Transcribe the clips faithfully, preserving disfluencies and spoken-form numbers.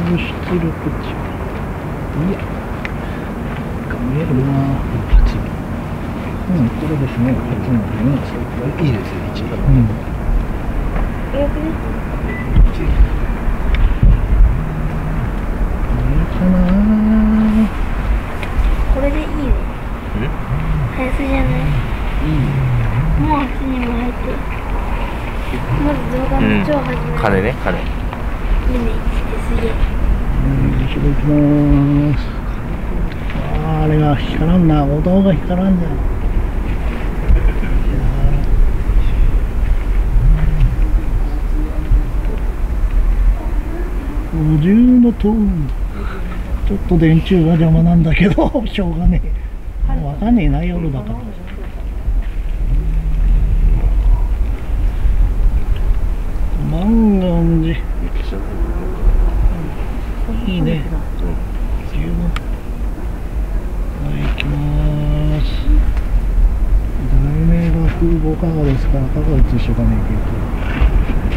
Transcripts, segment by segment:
出力値。いや、見えるな。はち。うん、これですね。はちのね。いいですよ、いち。うん。見えるかな。 これでいいね。速すじゃない。 いい。 もうはちにも入ってる。まず動画の超始める。 金ね、金。 いいね、すげえ。 後ろ行きまーす。あー、あれが光らんな。お堂が光らんじゃん。ごじゅうのトーン。ちょっと電柱が邪魔なんだけど、しょうがねえ。わかんねえな、夜だから。万願寺。いいね。十分。はい、行きまーす。題名が空母加賀ですから、加賀映しとかねえけど。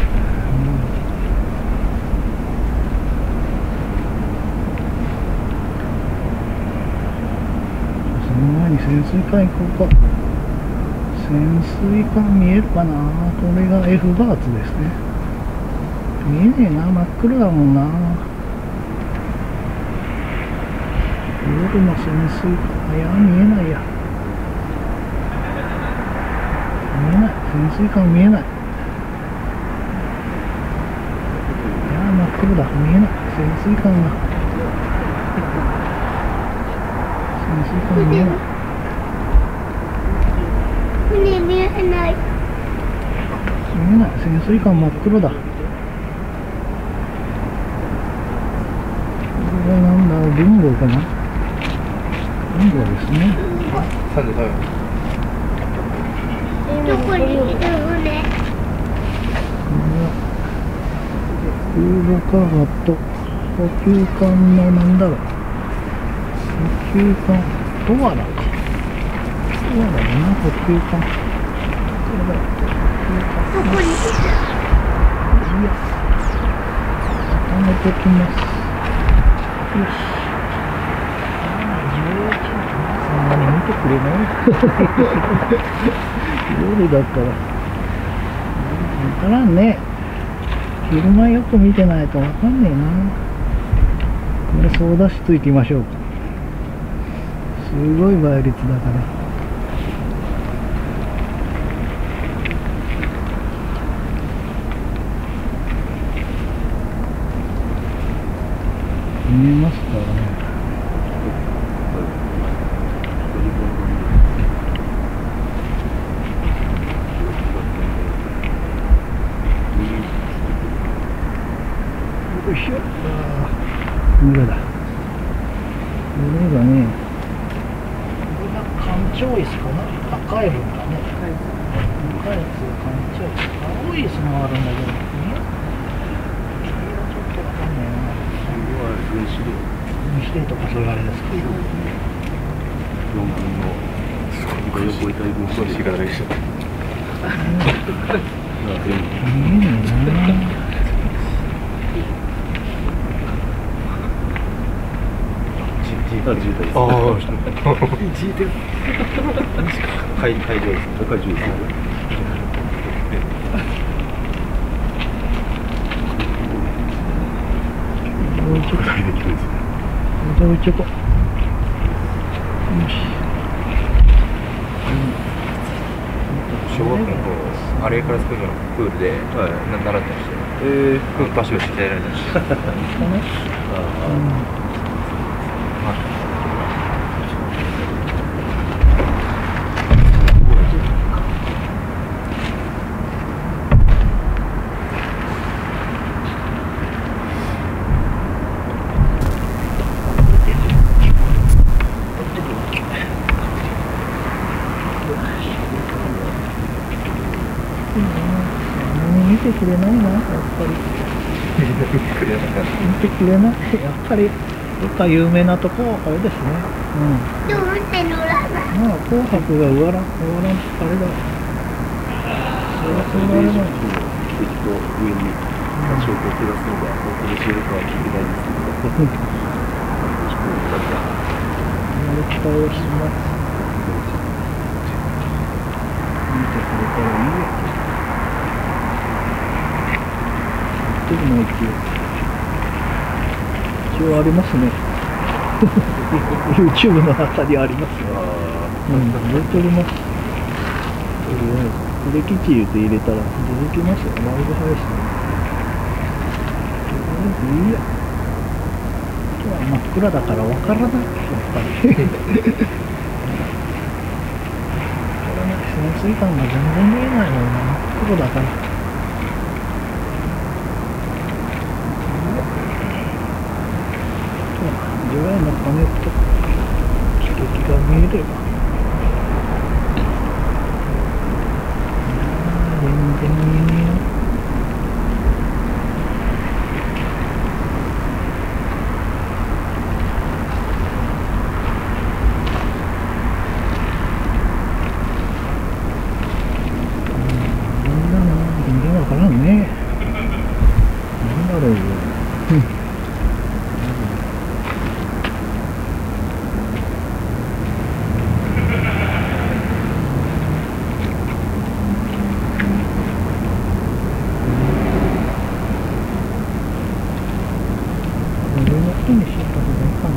その前に潜水艦行こうか。潜水艦見えるかな。これが F バーツですね。見えねえな、真っ暗だもんな。夜の潜水艦、いや、見えないや。見えない、潜水艦見えない。いや、真っ黒だ、見えない、潜水艦が。潜水艦見えない。 船見えない。 見えない、潜水艦真っ黒だ。これはなんだ、文豪かな。文豪ですね。 さんじゅうさん。 どこにいる船？ 空母加賀と補給艦のなんだろう。補給艦、ドアラか。ドアラだな、補給艦。 どこにいる？ いや、固めてきます。よし。そんなに見てくれない夜だから。わからんね。昼間よく見てないとわかんねえな。これソーダ室行きましょうか。すごい倍率だから。見えますからね。よいしょ。ああ、群れだ。群れがね、これが干潮椅子かな。赤い分かね。赤いやつが干潮椅子。青い椅子もあるんだけど、見える？黄色ちょっとわかんないな。分子で。分子でとかそういうあれですか。よんぶんの横いたい分子でがあれでしょ。見えないな。ああ、自衛隊です。ああ、自衛隊。海海上です。海上です。もうちょっとできるんですね。じゃあ、もうちょっと。よし。 小学校の頃、あれから作るのプールで、はい、習ってましたよ。ええー、バシバシ鍛えられてました。ああ。 見てくれないな、やっぱり。見てくれない。やっぱり、どっか有名なとこ、あれですね。うん。 でも運転乗らない。 まあ、紅白が終わらん、終わらん、あれだ。それはそうなれない。 上に、証拠を下すのが、本当に知るかは聞いてないんですけど。 期待をします。見てくれたらいいや。ちょっともう一応一応ありますね。YouTube の中にありますね。うん、出ております。とりあえず、これ基地言うて入れたら出てきますよ。ライブ配信。とりあえずいいや。今日は真っ暗だからわからない。やっぱり。潜水艦が全然見えないもんな。真っ黒だから。ぐらいの羽と汽笛が見えれば、全然見えねえよ。うん、なんだな、全然わからんね。なんだろうよ。上の人にしとった方がいいかな。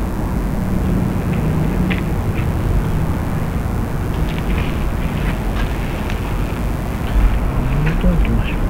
上の人に行きましょう。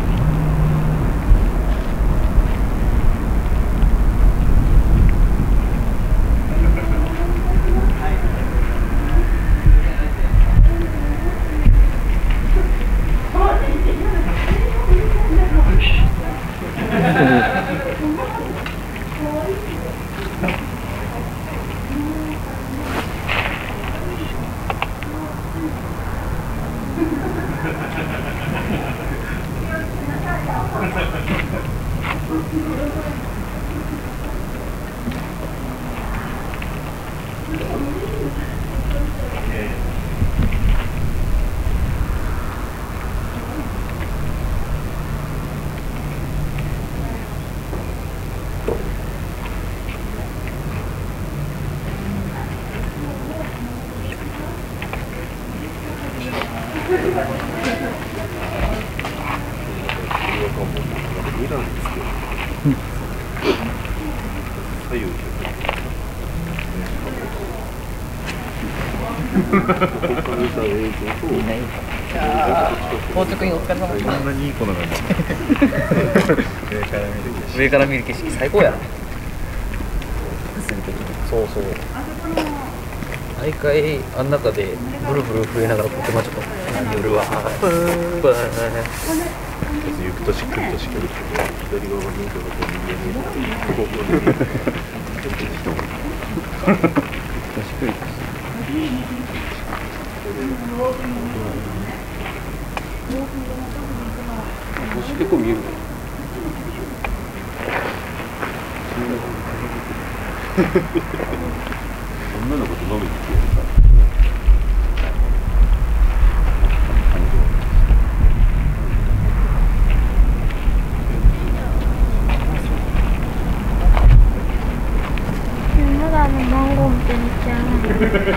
到着にお疲れ様でした。 こんなにいい子なのに上から見る景色最高やな。そうそう。毎回あん中でブルブル震えながらポケマちょっと夜はブーブー行くとしっくりとしっくりして左側が人形がこう人間にここにしっくり星結構見えるね。女の子と飲みに来てるさ。 まだあのマンゴーみたいにちゃう。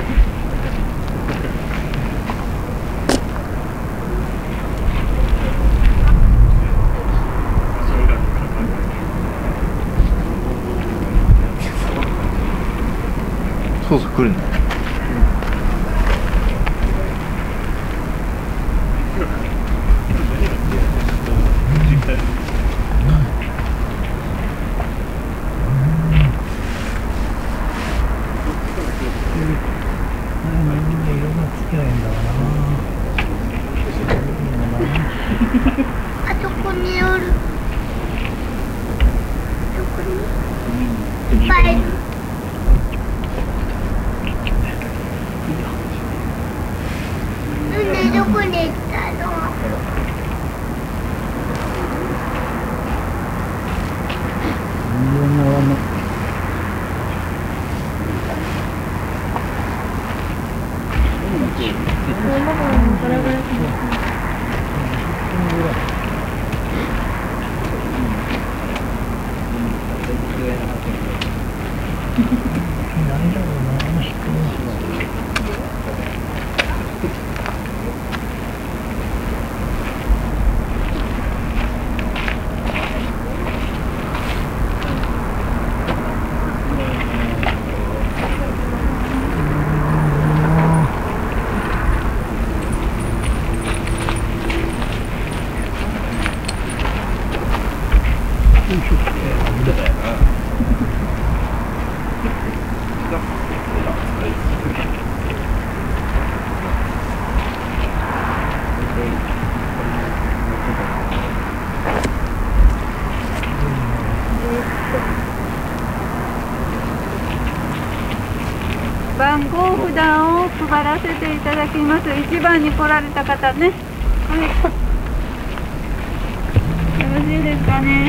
そうそう来るんだ。 あそこにおる。どこに？いっぱいいる。なんでどこに行ったの？ 丈夫な、あの低い。 番号札を配らせていただきます。いちばんに来られた方ね。はい。よろしいですかね。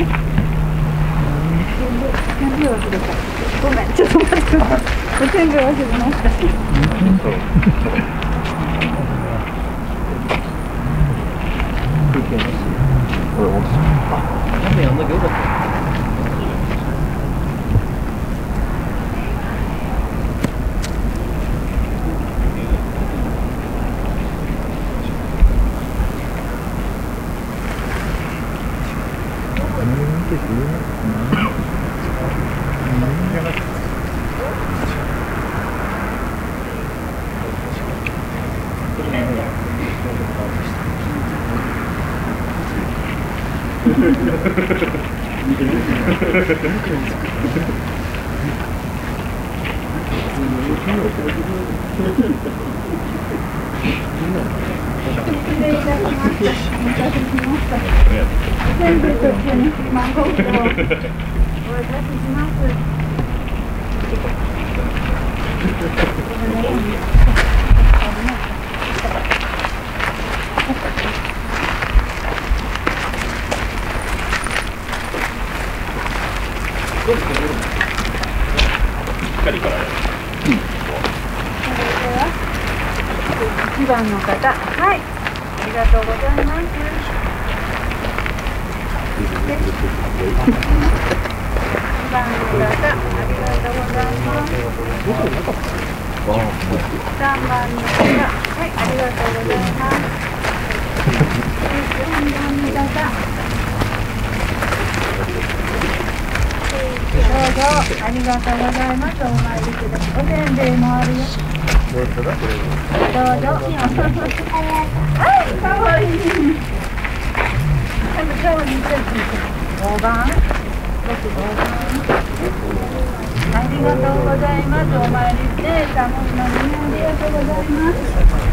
何秒忘れた。ごめん、ちょっと待ってください。お線香忘れました。 これ、あ、雨やんなきゃよかった。 いちばんの方、はい、ありがとうございます。にばんの方、ありがとうございます。さんばんの方、はい、ありがとうございます。よんばんの方、どうぞありがとうございます。お参りください。おせんべいもあるよ。どうぞ。はい、かわいい。ごばん、ろくごばん。ありがとうございます。お参りして寒いのにありがとうございます。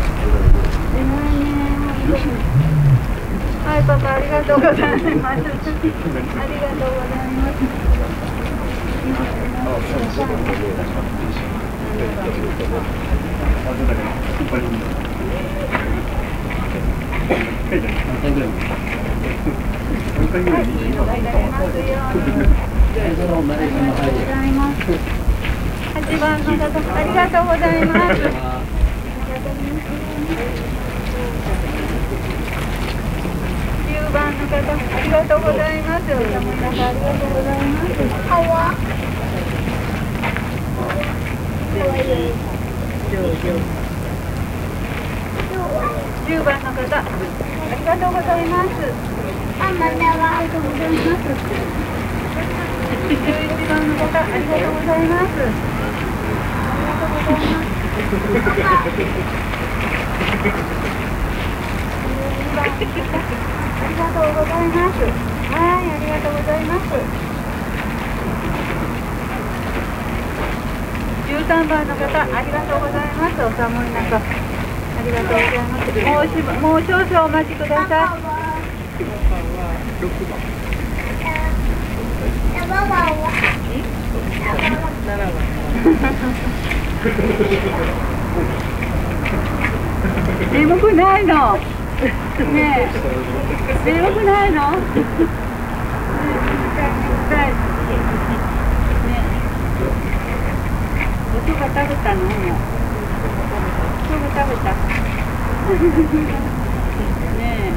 はい、パパありがとうございます。ありがとうございます。はちばんの方、ありがとうございます。じゅうばんの方、ありがとうございます。お茶もありがとうございます。かわじゅうばんの方、ありがとうございます。ありがとうございます。じゅういちばんの方、ありがとうございます。ありがとうございます。はい、ありがとうございます。じゅうさんばんの方、ありがとうございます。お寒い中、ありがとうございます。もうしば、もう少々お待ちください。眠くないの？ねえ、眠くないの？ねおそば食べたの？もうおそば食べた。ねえ。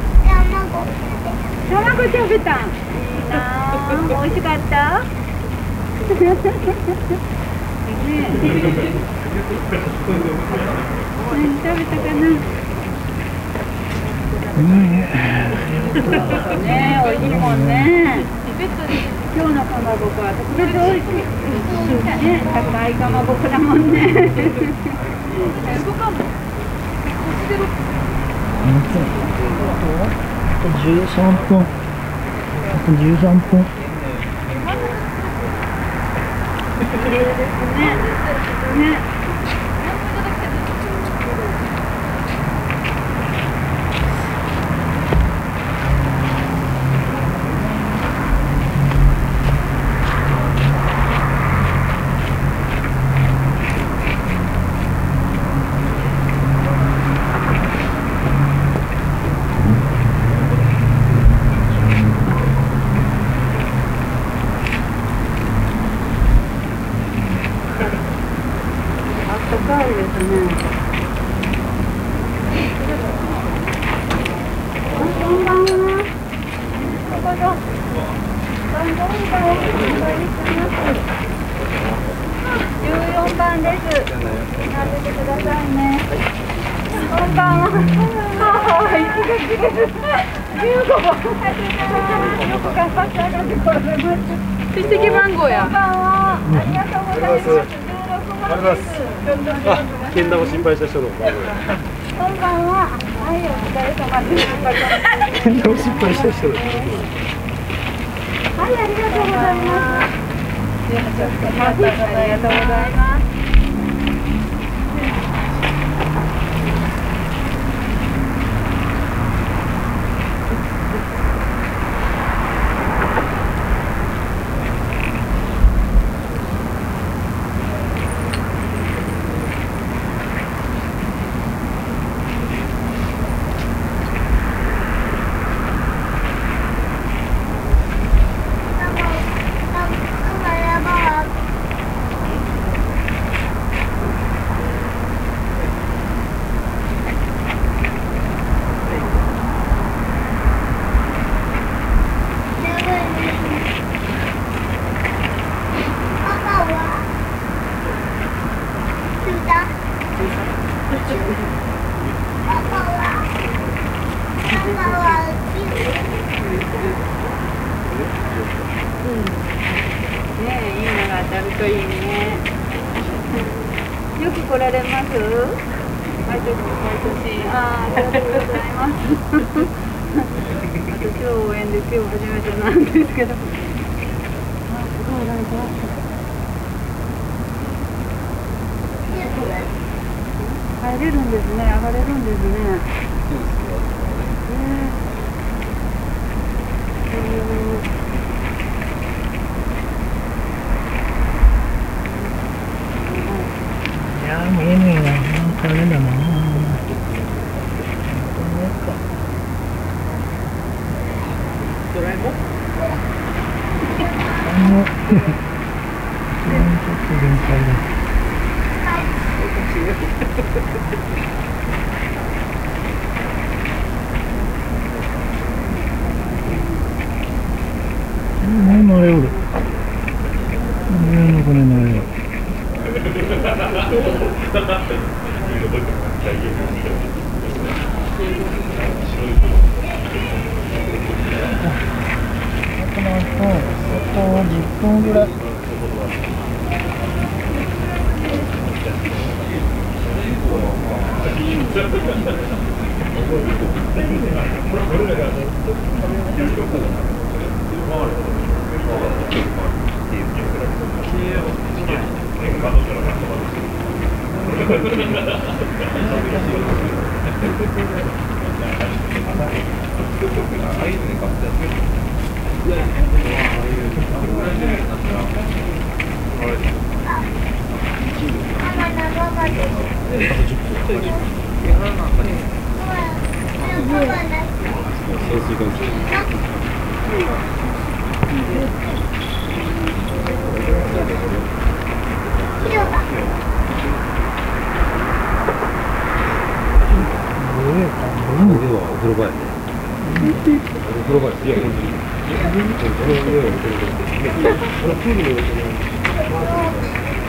卵食べた。いいなあ。美味しかった？いい何食べたかな。 ねねえ、美味しいもんね。今日のかまぼこは特別美味しい。ね、高いかまぼこだもんね。 あとじゅうさんぷん。あとじゅうさんぷん。 綺麗ですね。ね。高いですね。こんばんは。どうぞ。番号がお願いします。じゅうよんばんです。食べてくださいね。こんばんは。はい、息が切れる。じゅうごばん。よく頑張ってあがってこられました。出席番号や。こんばんは。ありがとうございます。ありがとうございます。 あ、けん玉心配した人の。 こんばんは。はい、お疲れ様です。 けん玉心配した人の。 はい、ありがとうございます。ありがとうございます。といいね。よく来られます？毎年毎年。ああ、ありがとうございます。私は応援で今日初めてなんですけど。あ、すごいなんか。入れるんですね。上がれるんですね。 いやー、見えねえな。なんかあれだな。 ドラえもん？ あの、ちょっと限界だ。もう乗れおる。上の子に乗れおる。あと何分？あとじゅっぷんぐらい。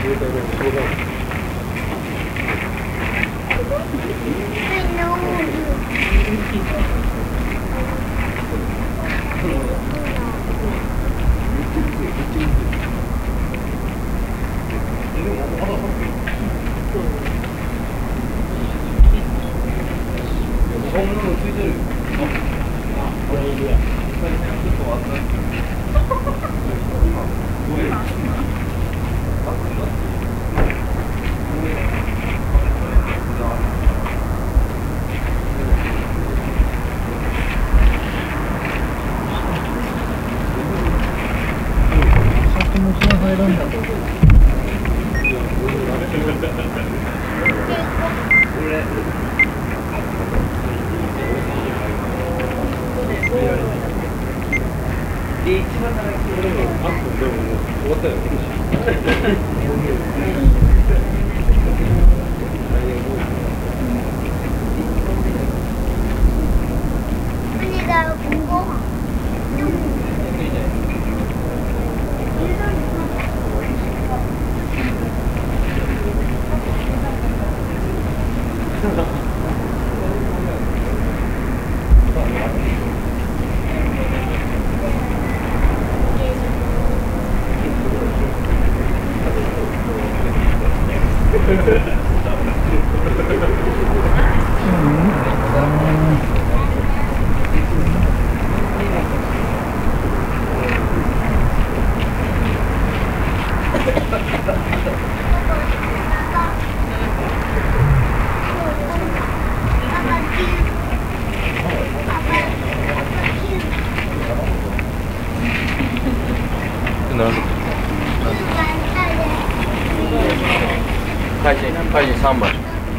開始開始さんばい。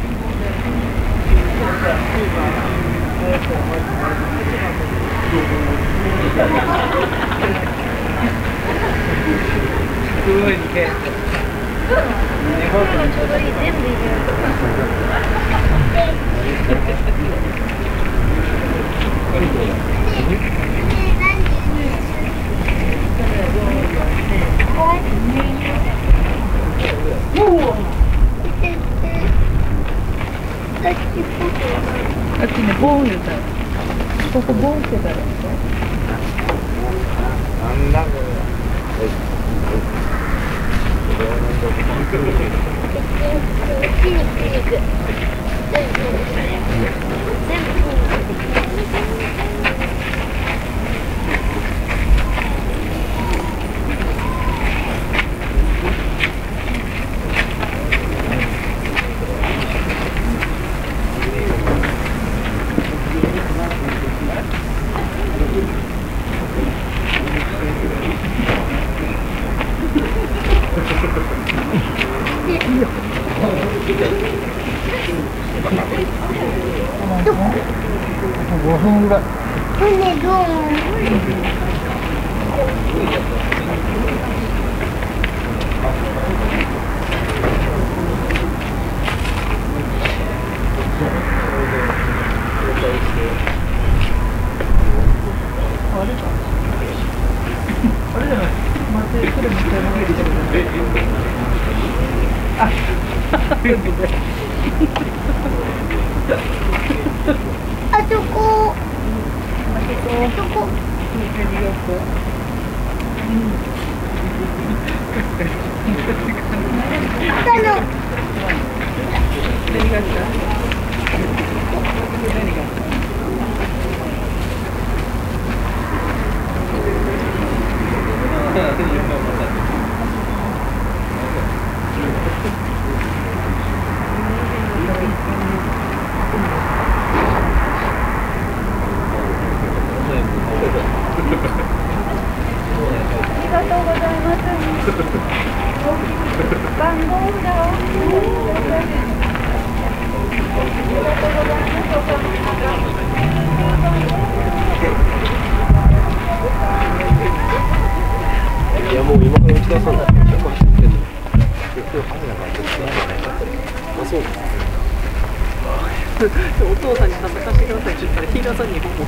すごいね。 あっちね、ボーン言うたらここボーンってたらなんだこれ。 ごふんぐらい。 船どうあれじゃない。待って、それめっちゃ長いけど。あ、 あそこあそこあの何がした何がありがとうございます。番号札を。ありがとうございやもう今から打ち出さない。結構走ってんの。あ、そうです。 お父さんに食べさせてくださいって言ったらヒーラーさんにほぼ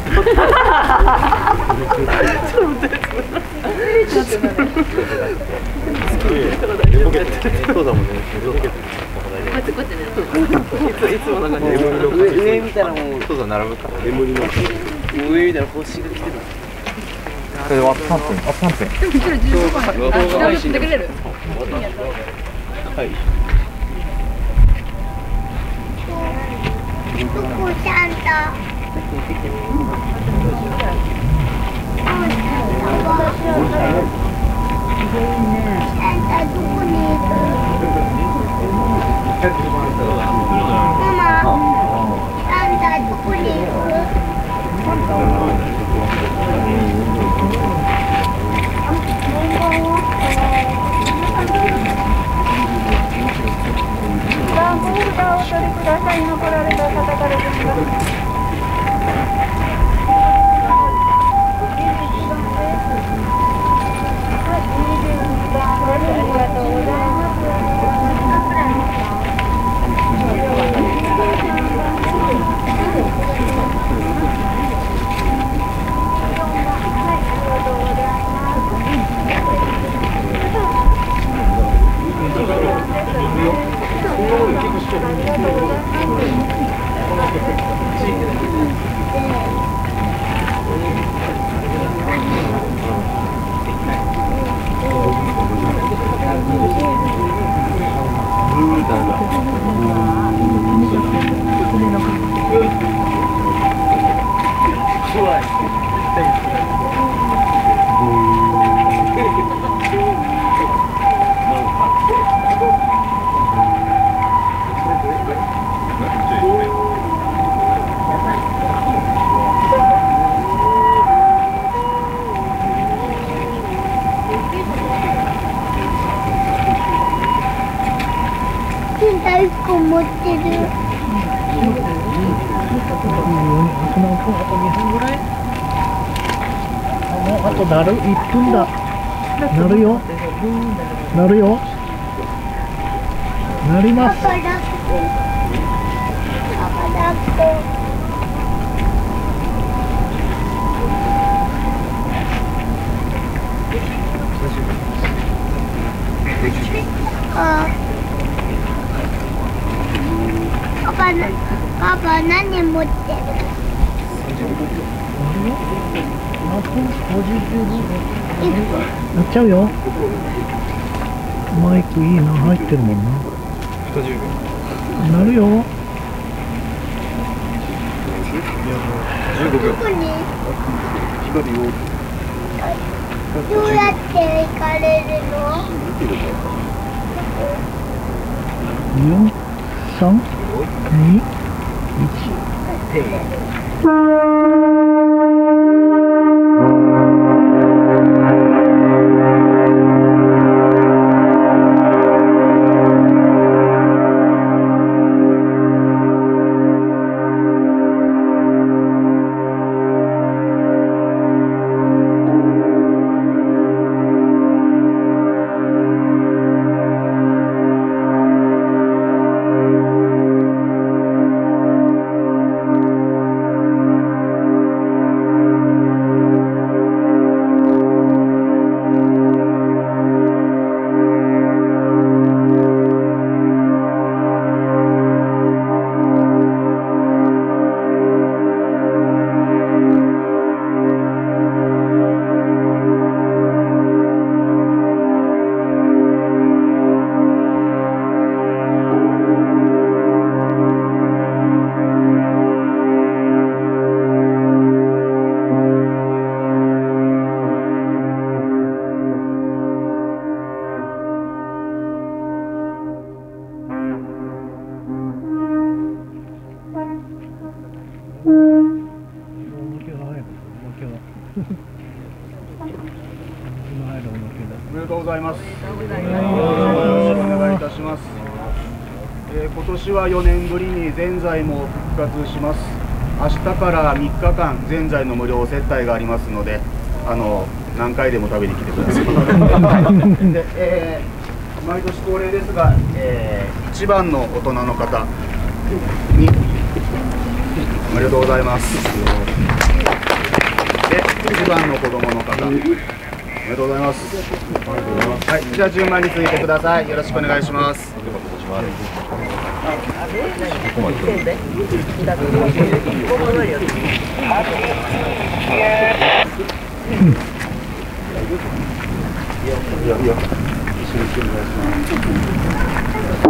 ちょっと待って寝ぼけて。 父さんもね、届けてる。 こうやってこうやってね。 いつもなんかね、上見たらもう、父さん並ぶか。眠りの。上見たら星が来てる。 それはさんぷん、あ、さんぷん。 でもこちらじゅうごふん。あ、動画してくれる？ はい。 どこちゃんと。ちゃんとどこにいる？ママ、ちゃんとどこにいる？ 番号札をお取りください。残られた方からですが。 大根持ってる。 もうあとなるいっぷんだ。なるよ。なるよ。なります。 パパ抱っこ。パパ抱っこ。あ。パパな、パパ何持ってる？ なっちゃうよ。マイクいいな、入ってるもんな。なるよ。 じゅうごびょう。 どこに？どうやって行かれるの？ よん、さん、に、いち。 おめでとうございます。よろしくお願いいたします。えー、今年はよねんぶりにぜんざいも復活します。明日からみっかかんぜんざいの無料接待がありますので、あの何回でも食べに来てください。で、えー、毎年恒例ですが、えー、いちばんの大人の方におめでとうございます。で、にばんの子供の方。 りがとうございます。はい、じゃあ順番についてください。よろしくお願いします。いやいや、一緒にお願いします。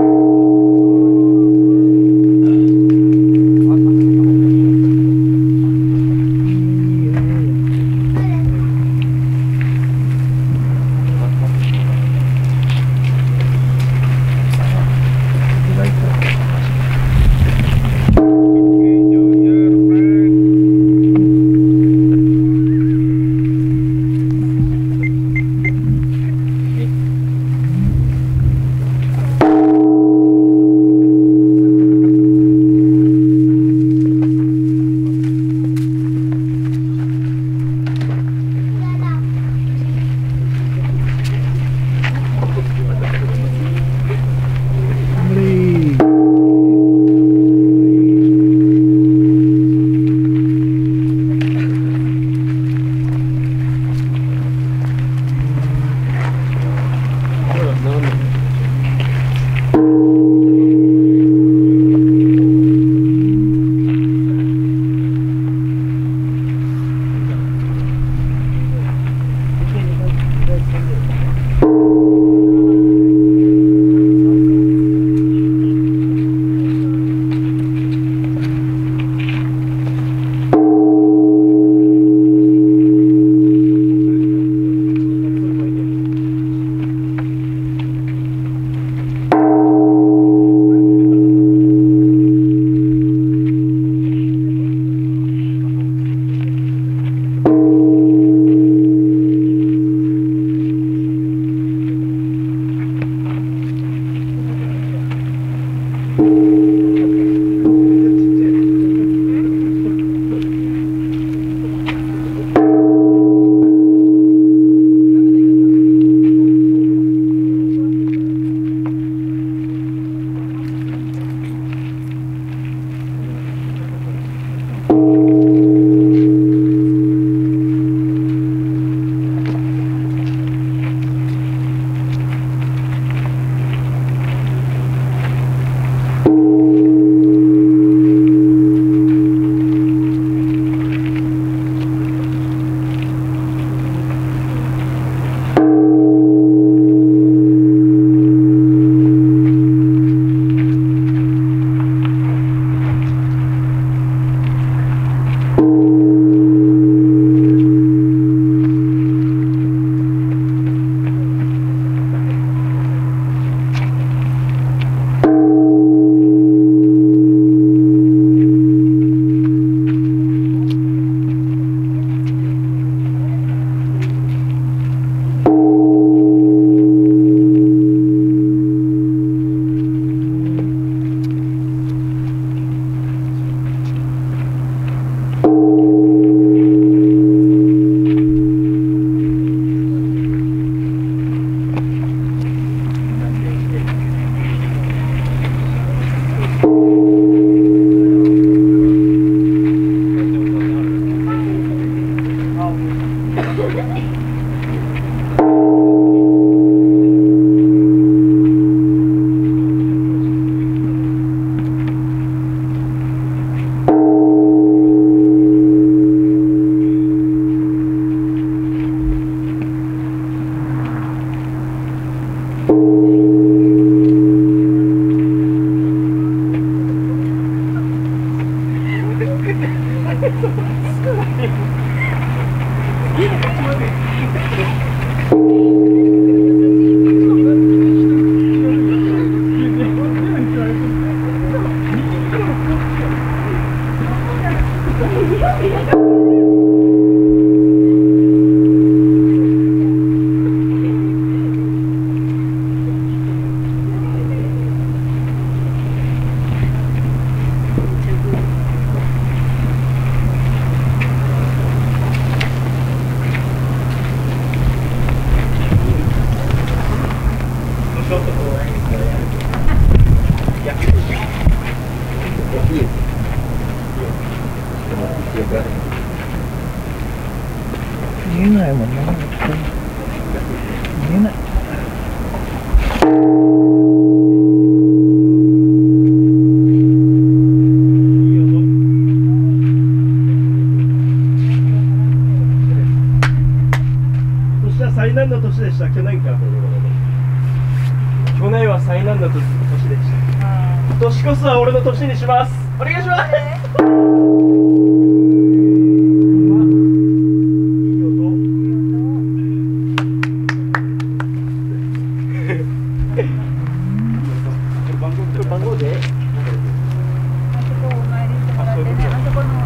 見えないもんな。 見えない。 今年は災難の年でした。去年か。去年は災難の年でした。今年こそは俺の年にします。お願いします。番号で。 あそこお参りしてもらってね、あそこのところで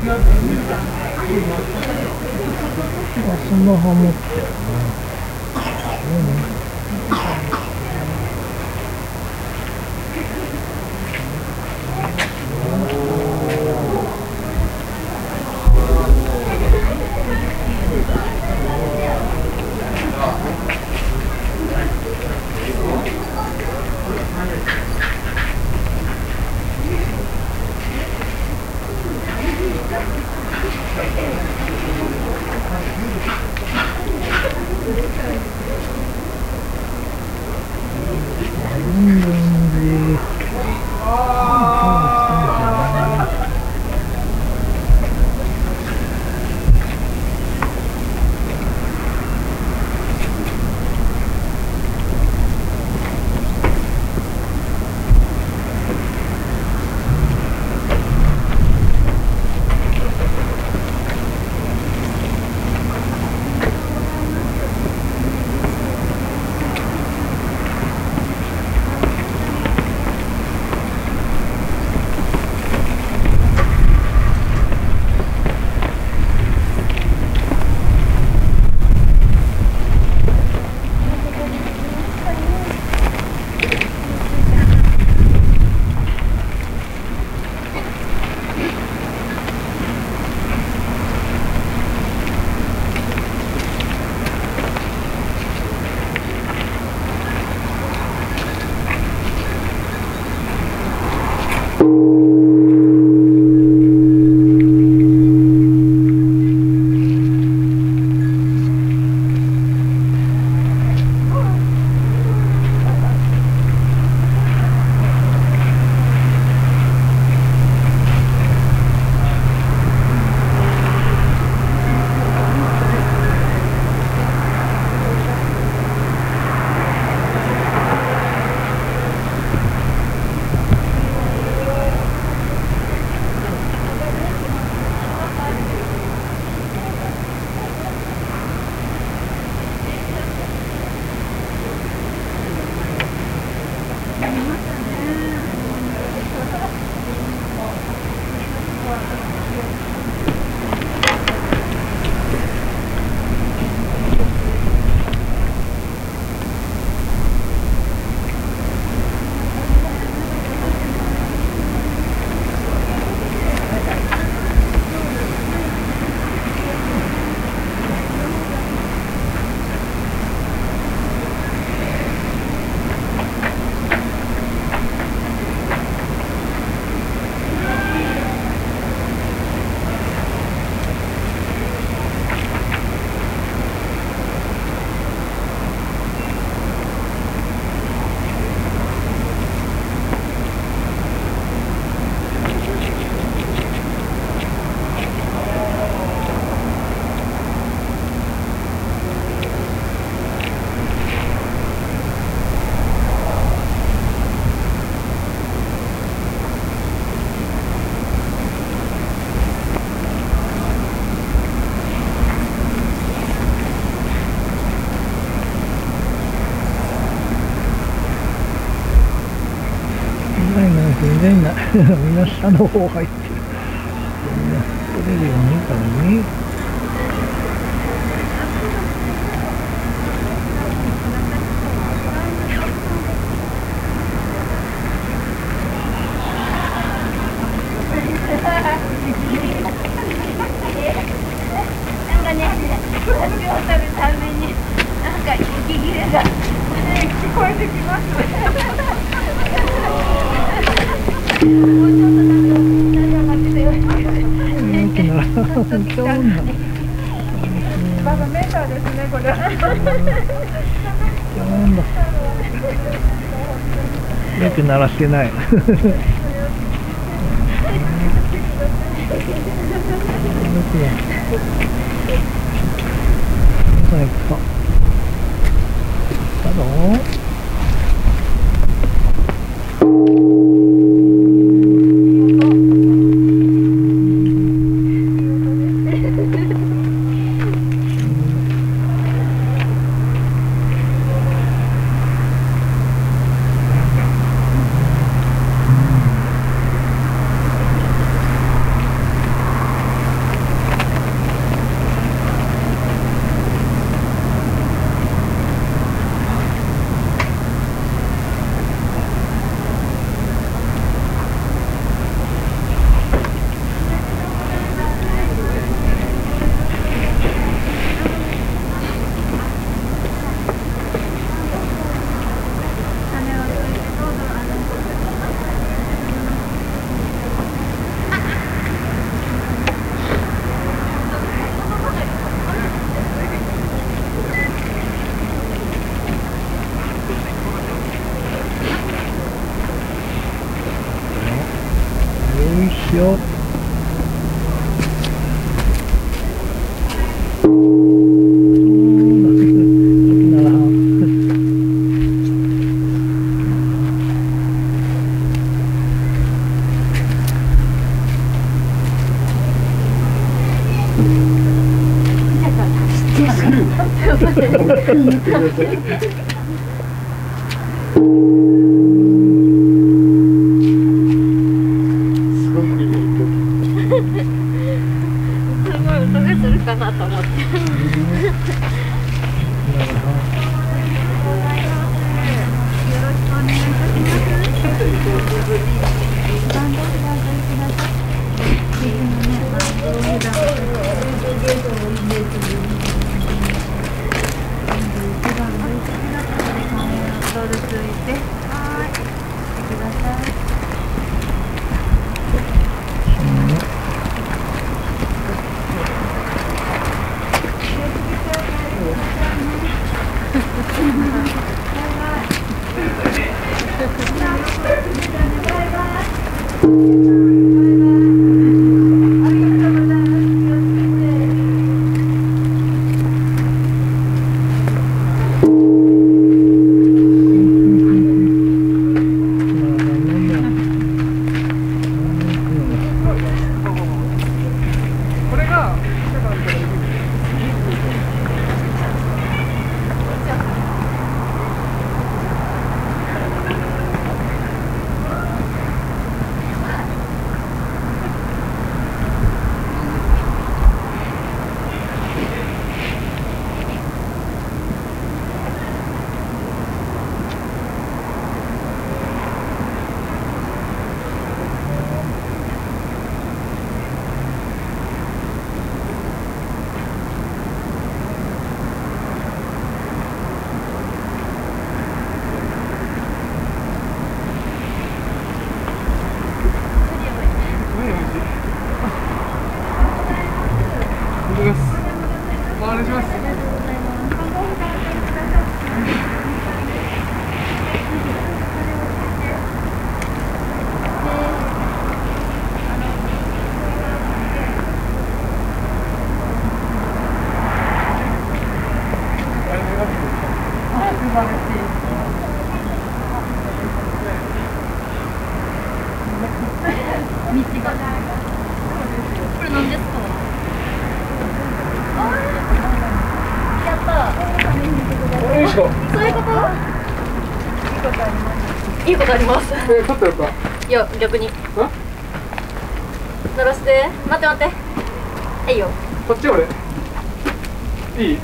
スマホ持ってる全然いないみんな下の方入ってる。みんな取れるようにいいからね。 なんかね、ラジオを取るためになんか息切れが聞こえてきます。もうちょっとなんかラジオ待っててよ。バカメーターですねこれ。 よく鳴らしてない。最高。だろう。 しよう。 かなと思って。 いいことあります。 え、撮ったよか。 いや、逆に。鳴らして。待って待って。はいよ。 こっち俺。いい。 うん。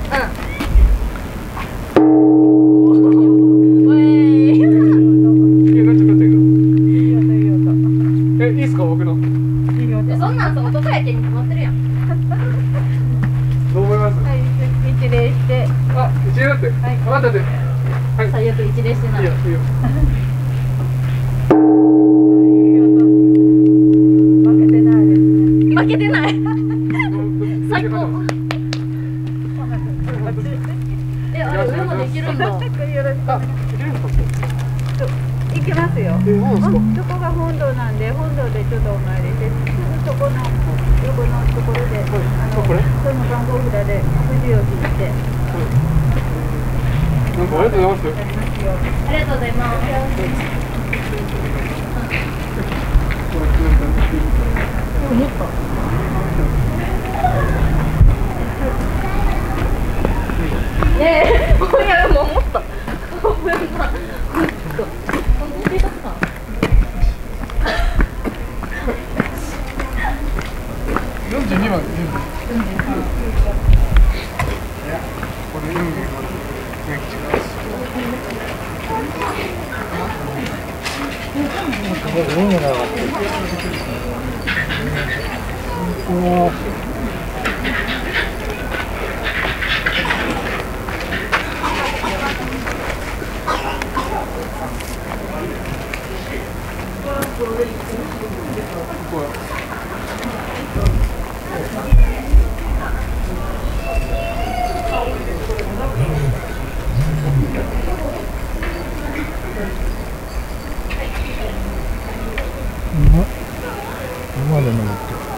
おい。いや、 なっちゃったよ。え、いいっすか、僕の。 そんなんさ、男やけに決まってるやん。 どう思います。 はい、一礼して。 あ、一礼だって。はい。待ってて。はい。 最悪一礼してない。 いいよ、いいよ。 負けてない。最高。え、あれ、上もできるんだ。 よろしく。行きますよ。 え、何ですか。 そこが本堂なんで、本堂でちょっとお参りして、すぐそこの横のところで、あの、その番号札でくじを引いて。 なんかありがとうございます。 ありがとうございます。思った。ねえ、これやるも思った。ごめんな。本当にかった。 四十二番。これ運命の。 まで登ってる。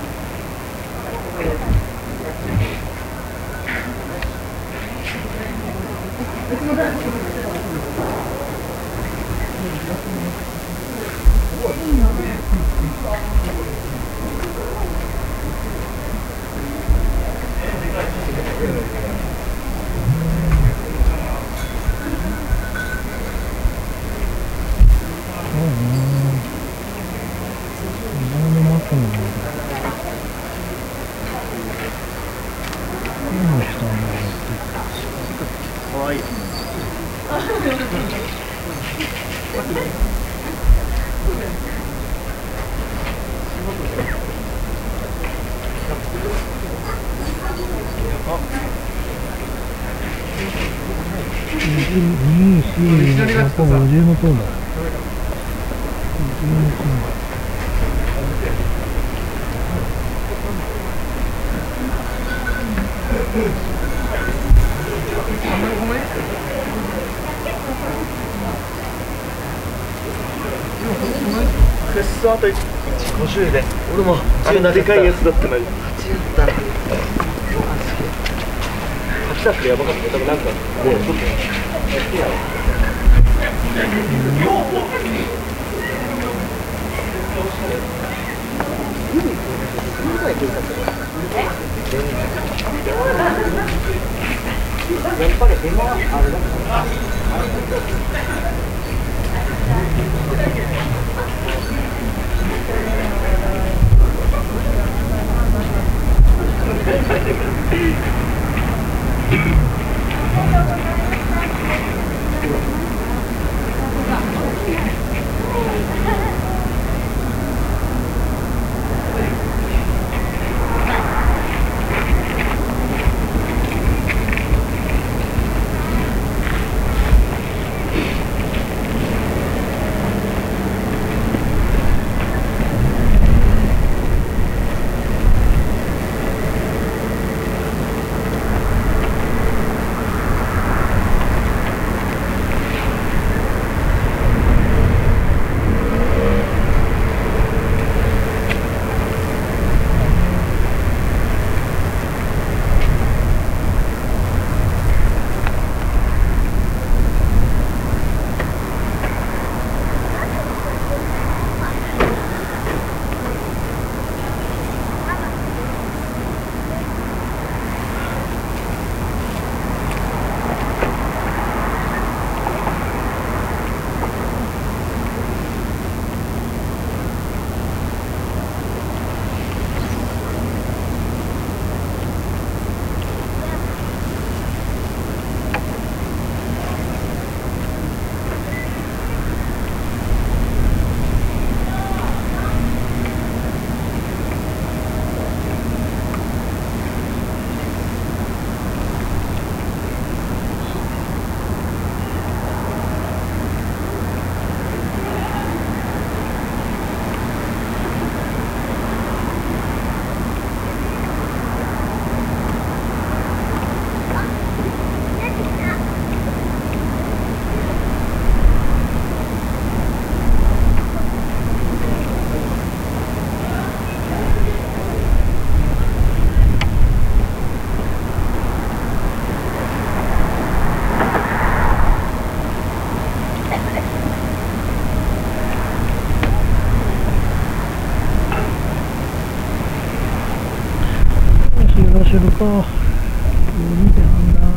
くっそあとご種類で俺もあんなでかいやつだったのにはちだったな。はちだったらやばかったね。多分なんかねちょっとやっぱり今あれだ知るか。見てなんだ。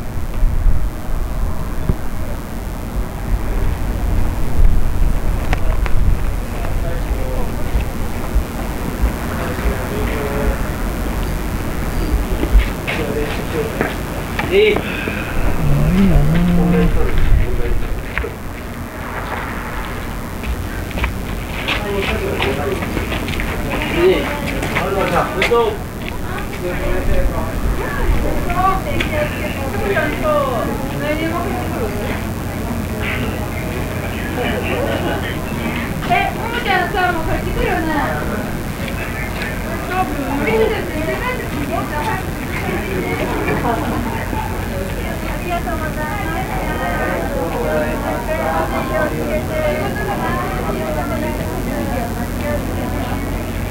えい。 ああ、いいな。 え、ももちゃんさ、もう帰ってくるよね。無理です。ありがとうございます。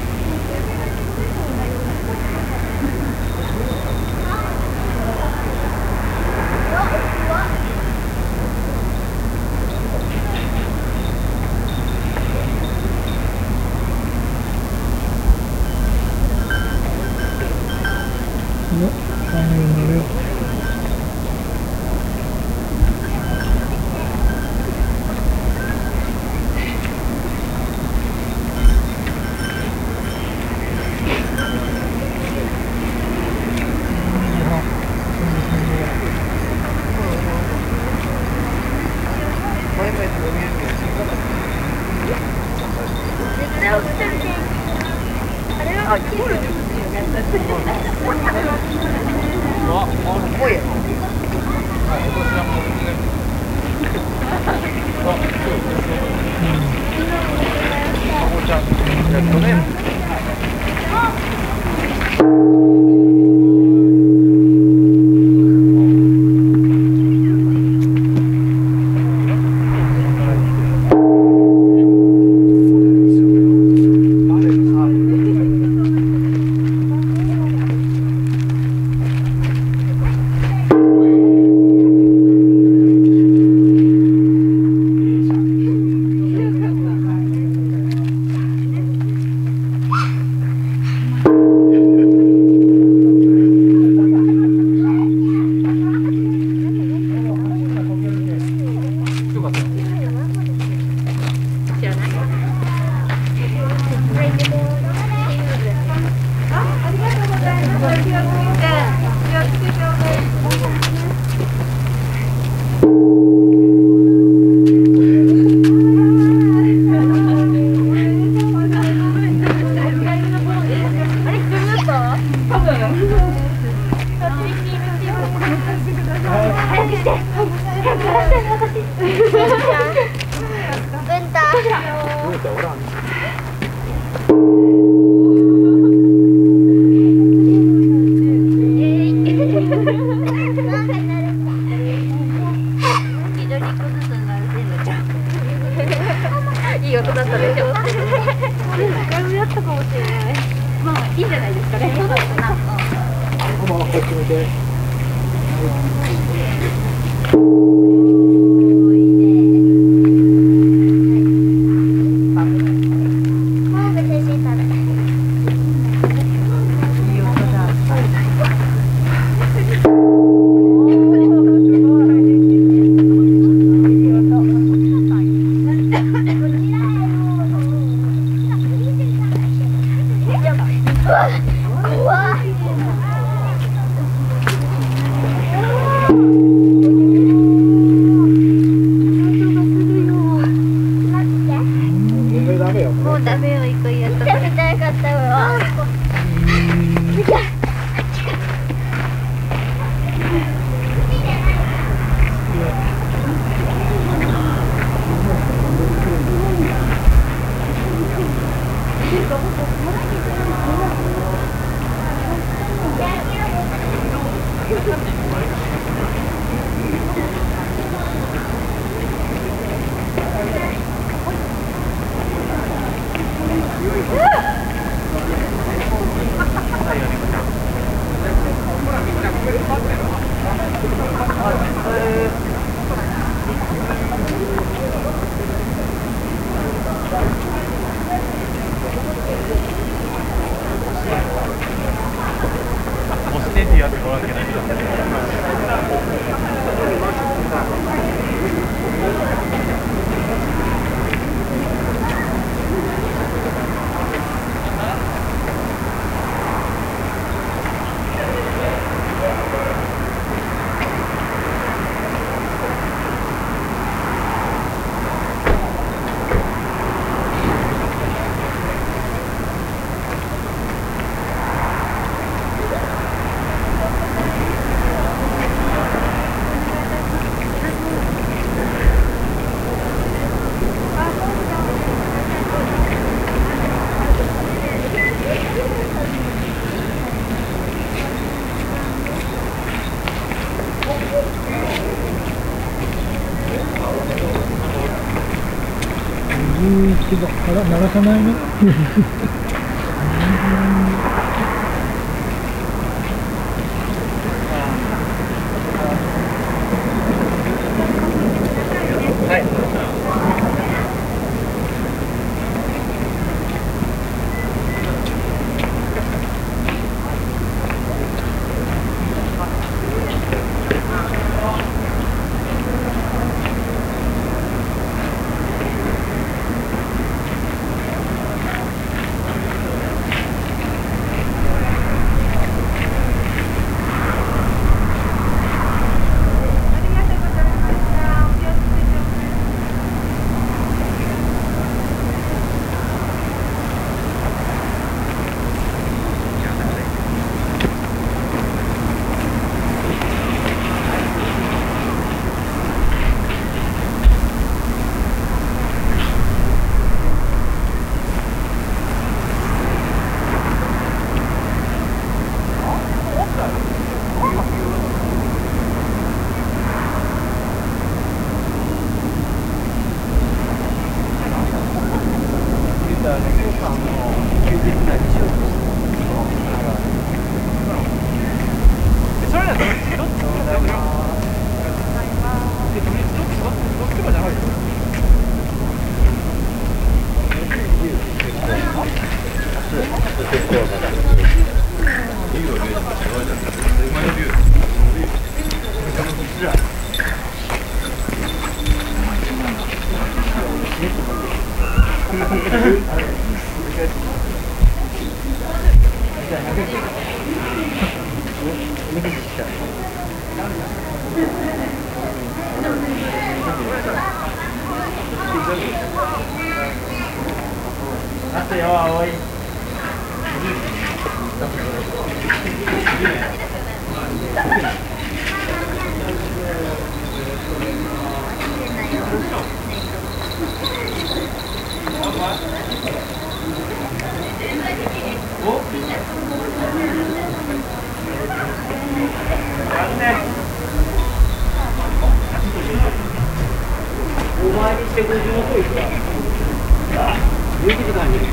あら、鳴らさないね。 はあとよ、青い。お前にしてごじゅうのこいくら。じゅういちじかんに。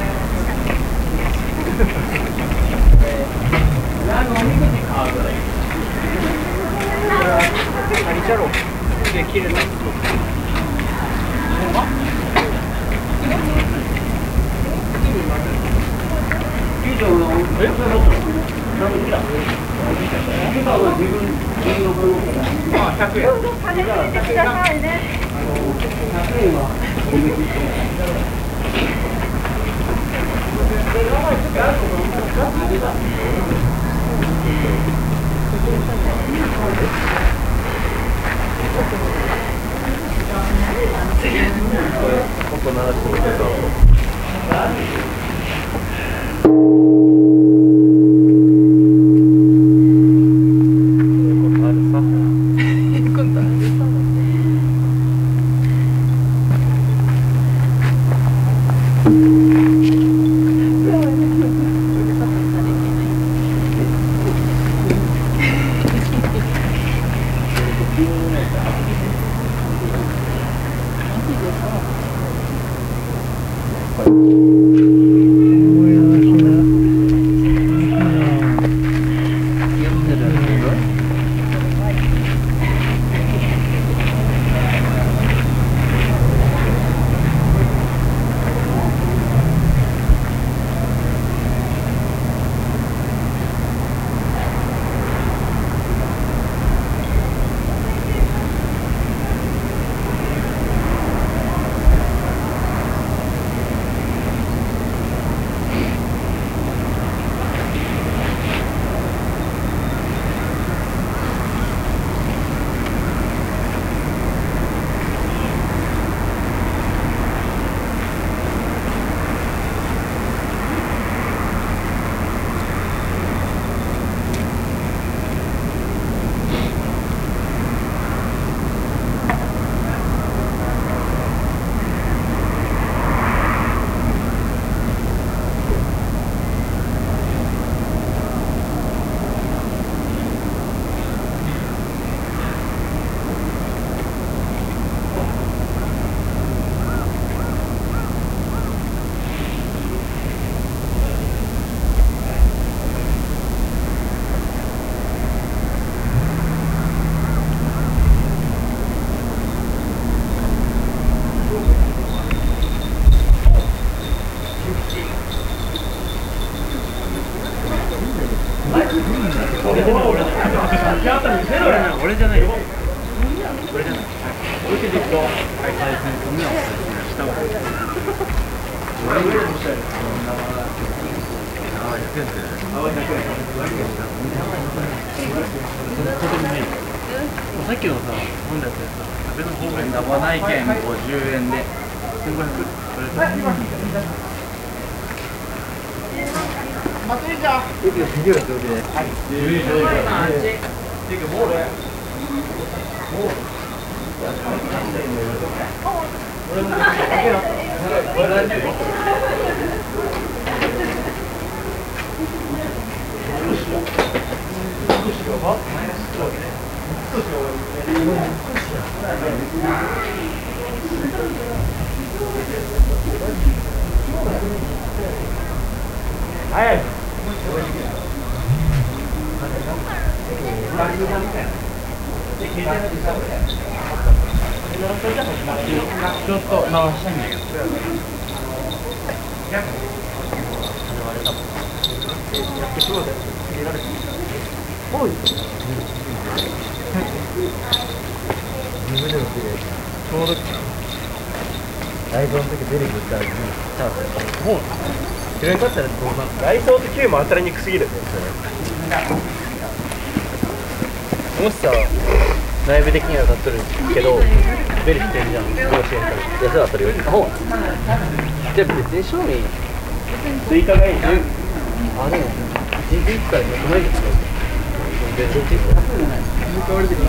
何じゃろう。切れた。 俺じゃないよ。俺じゃない。俺でいくと、はい、最初に富を下を。俺ぐらいにしたい。ああ、ひゃくえんで。ああ、ひゃくえん。さっきのさ、飲んだやつでさ、食べの方がいい。生内券ごじゅうえんで。せんごひゃく。それで。 待ってじゃん。 駅のビデオやってるで。はい。ビデオやってる。駅モール。早い。ちょっと回したいんだけど。 ライブの時出るぐらいにチャンスやった。もう知らんかったらどうなんライソーと Q も当たりにくすぎるね。 もしさ、ライブ的には当たってるけどベリしてんじゃん。甲子園からいやそれ当たるよ。あ、ほうじゃあ別に正味追加がいいな。 あ、でも人件費からこの間使う全然違う。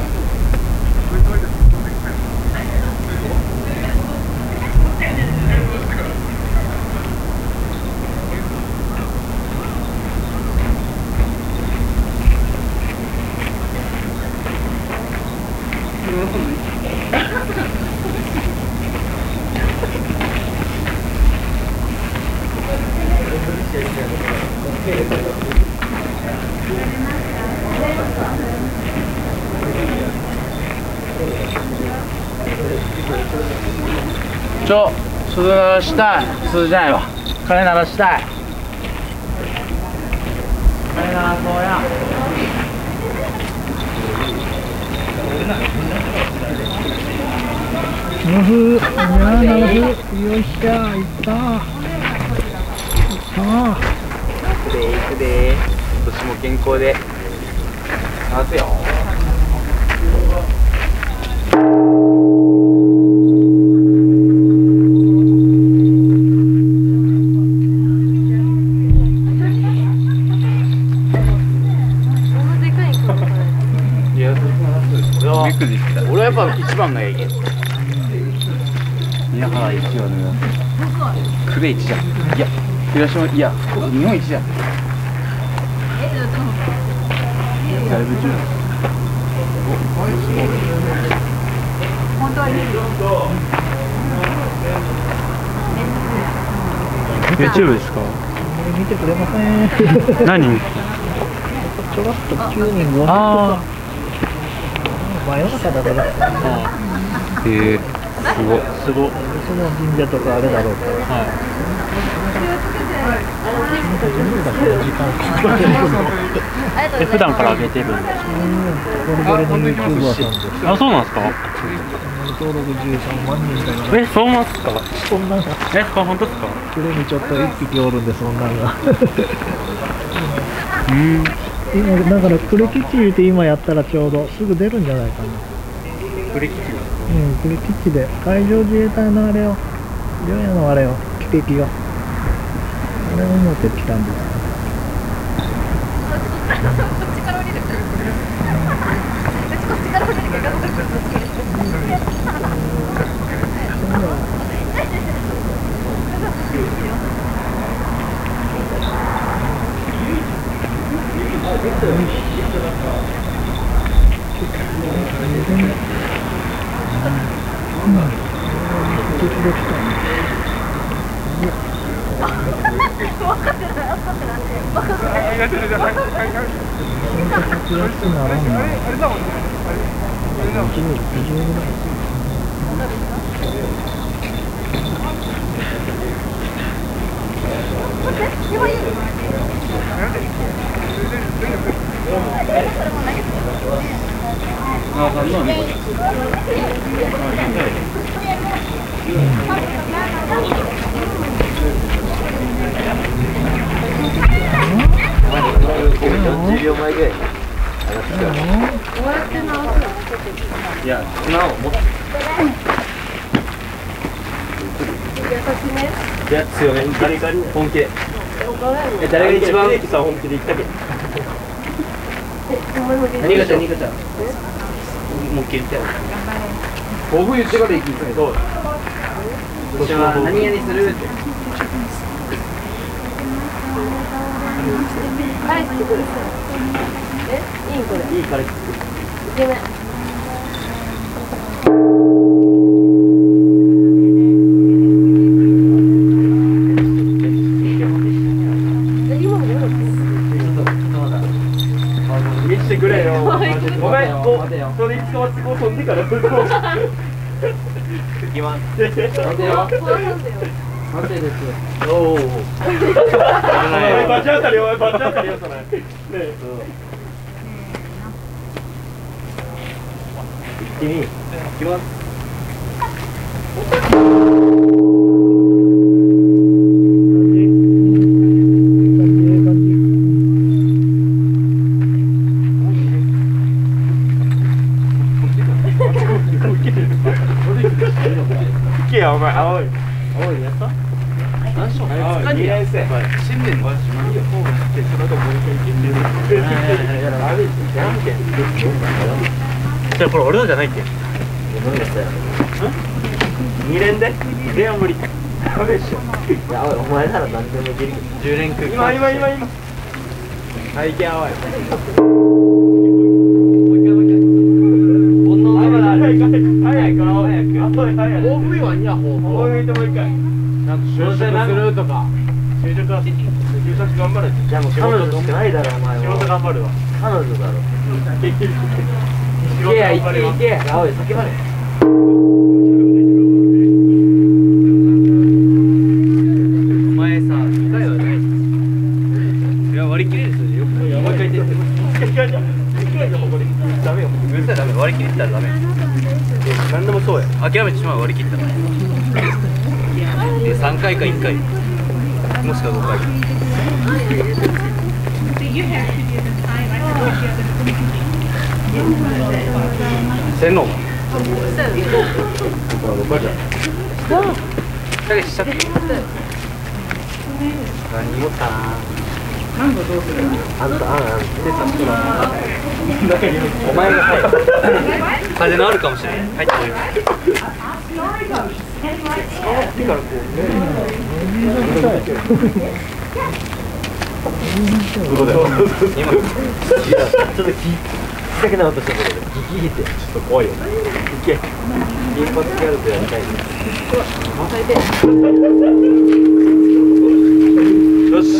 ちょ、鈴鳴らしたい。鈴じゃないわ。鐘鳴らしたい。鐘鳴らそうや。ムフ、いやー、ムフ、よっしゃ、いったー。あいくでいくで今年も健康で回すよ。 俺はやっぱ一番がええけん。宮原一はね、久米一じゃん。いや、広島、いや、日本一じゃん。だいぶ中。 本当に YouTube ですか？ 見てくれません。 何？ ちょろっときゅうにんごにんとか。真夜中だから。 へえ、すごい。すごい。 その神社とかあれだろうから。はい。 え、普段から上げてるんですか？ ゴリゴリのユーチューバーさんです。 あ、そうなんですか？ 登録じゅうさんまんにんだから。 え、そうなんですか？ そんなんが。 え、本当ですか？ それにちょっと一匹おるんで、そんなんが。 うん。 今だからクレキッチ入れて今やったらちょうどすぐ出るんじゃないかな。 クレキッチですか？ うん、クレキッチで海上自衛隊のあれを漁屋のあれを汽笛をあれを持ってきたんです。 よんじゅうびょうまえぐらいにいや、綱を持っていや、強めガリガリ本気でえ、誰が一番エキさん本気で言ったけど何がちゃん、何がちゃんもう一回言ったよごふん言ってから行くんですけど今年は何々するって彼氏来る。え、いいこれ。 いい彼氏イケメン。 見せてくれよ。ごめん、こう、それいつかはこう飛んでから。行きます。 待てよ。 完成です。おお。 バチ当たりよ、バチ当たりよ、それ。ねえ。 君、行きます。 行けよ、お前、青い。 青いやった？何しよう。 あ、にねん生。新年の。いいよ、もうって、その後もう一回行けってる。じゃあ、これ俺のじゃないっけ。二連で。レア無理。ダメでしょ。 いや、お前なら何でもいけるけど。 十連空。今、今、今、今。はい、行け、青い。早いか、早いか、早く。早い。 オーブイはにやほう。 もう一回、もう一回。なんと就職するとか。就職は、就職頑張る。 じゃあもう彼女しかないだろ、お前は。 仕事頑張るわ。 彼女だろ。 結局。 行けや、行け、行け。青い、先まで。 お前さ、機会はない。いや、割り切れるですよ。もう一回言って。一回じゃ、一回じゃ、ここで。ダメよ。うるさい、ダメ。割り切ったらダメ。何でもそうや。諦めてしまう、割り切ったら。で、三回か一回。もしくは五回。洗脳。たけししちゃって。 何持ったな。あんた、あんた、手差しとら。 お前が入る。風のあるかもしれない。入ってこい。手からこう。今。 ちょっと聞きたくなかったけど、聞いて。ちょっと怖いよ。行け。一発ギャルとやりたい。 よし。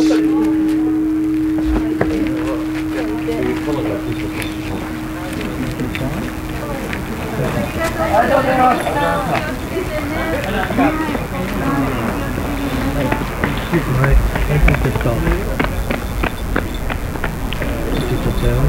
はい、入ってきた。入ってきちゃったよ。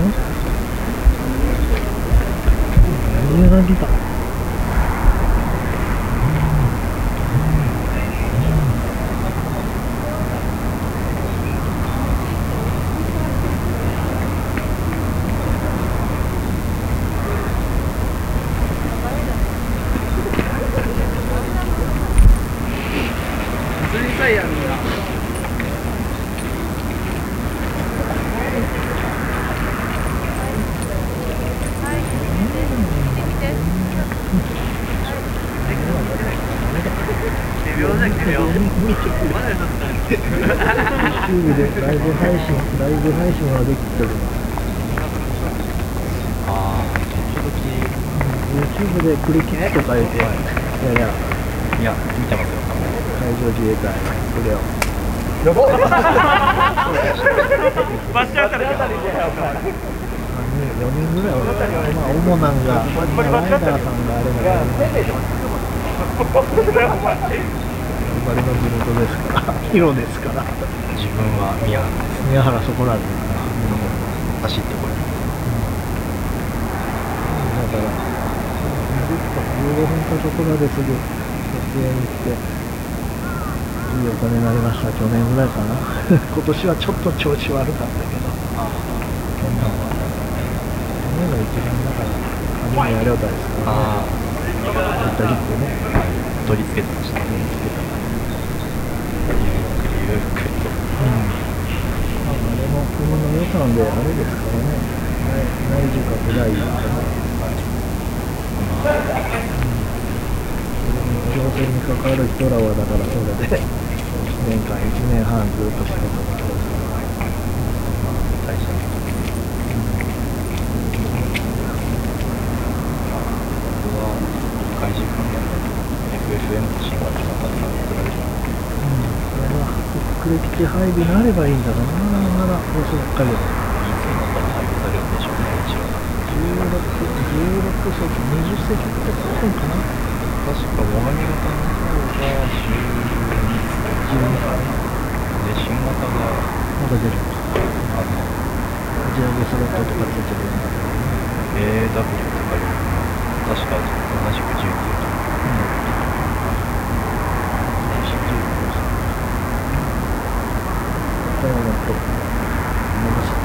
上が出た。YouTube でライブ配信、ライブ配信はできてるな。 ああ、 YouTube でクリキッとか言って、いやいや、 いや、見てますよ。 海上自衛隊、それを。 やばっ。バチ当たりじゃん。 よにんぐらいおる。まあ、主なんが、ライダーさんがあれだから、バリの地元ですから、ヒロですから。 自分は宮原です。 宮原そこらですから。 走ってこい。 だから、じゅっぷん、じゅうごふんかそこらですぐ、撮影に行って、いいお金になりました。去年ぐらいかな。今年はちょっと調子悪かったけど、 あ去年は。去年が一番だから、紙のやりょうたですからね。行ったりってね。 取り付けてましたね。ゆっくりゆっくりと。 うん、まあ、あれも国の予算であれですからね、内需拡大ですからね、うん、行政に関わる人らはだからそれでいちねんかんいちねんはんずっと仕事があるから会社に。僕は外事関連の エフエフエム と新型の方に比べても。 クレキテ配備になればいいんだろうな、なら放送ばっかりだ。 いつになったら配備されるんでしょうね、一応。 じゅうろく、じゅうろくせき、にじゅっせきってことかな。 確か、最上型の方がじゅうにせで新型がまだ出るんですか。打ち上げスロットとか出てるようになってる。 エーダブリュー とかいう確か同じくじゅうきゅうとこれはもっと戻して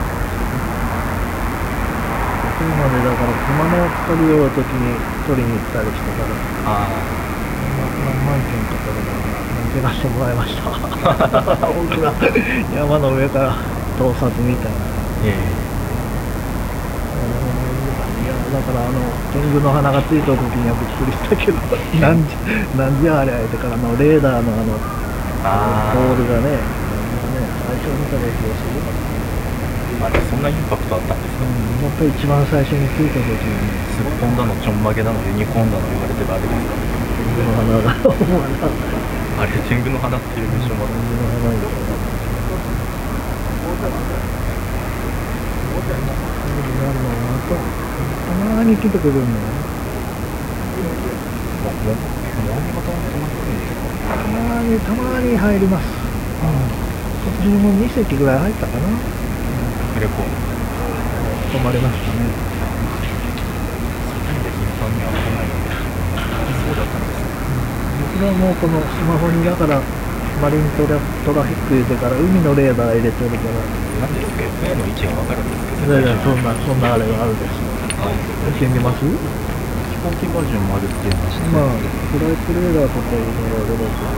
今までだから熊の取りを時に取りに行ったりしてからああ何万件とかでも出らせてもらいました僕ら山の上から盗撮みたいな。 ええいやだからあの天狗の花がついた時にはびっくりしたけどなんじゃなんじゃあれあれてからあのレーダーのあのあボールがね、ね最初見た時はすごかった。 あれそんなインパクトあったんですか。 やっぱり一番最初についた時にすっぽんだのちょんまげだのユニコーンだの言われてるあれですか。 天狗の花があれ天狗の花っていうでしょ。 天狗の花ですからたまに来てくれるのよ。たまにたまに入ります。今年もに隻ぐらい入ったかな。 レコ泊まりましたね。 そうだったんですね。 僕らもこのスマホにだからマリントラトラフィック入れてから海のレーダー入れてるからなんですけど船の位置が分かるんですけど、 いやいやそんなそんなあれがあるんですよ。見てみます？ 飛行機バージョンもあるっていう話で、 まあフライトレーダーとかいうのがあれだけど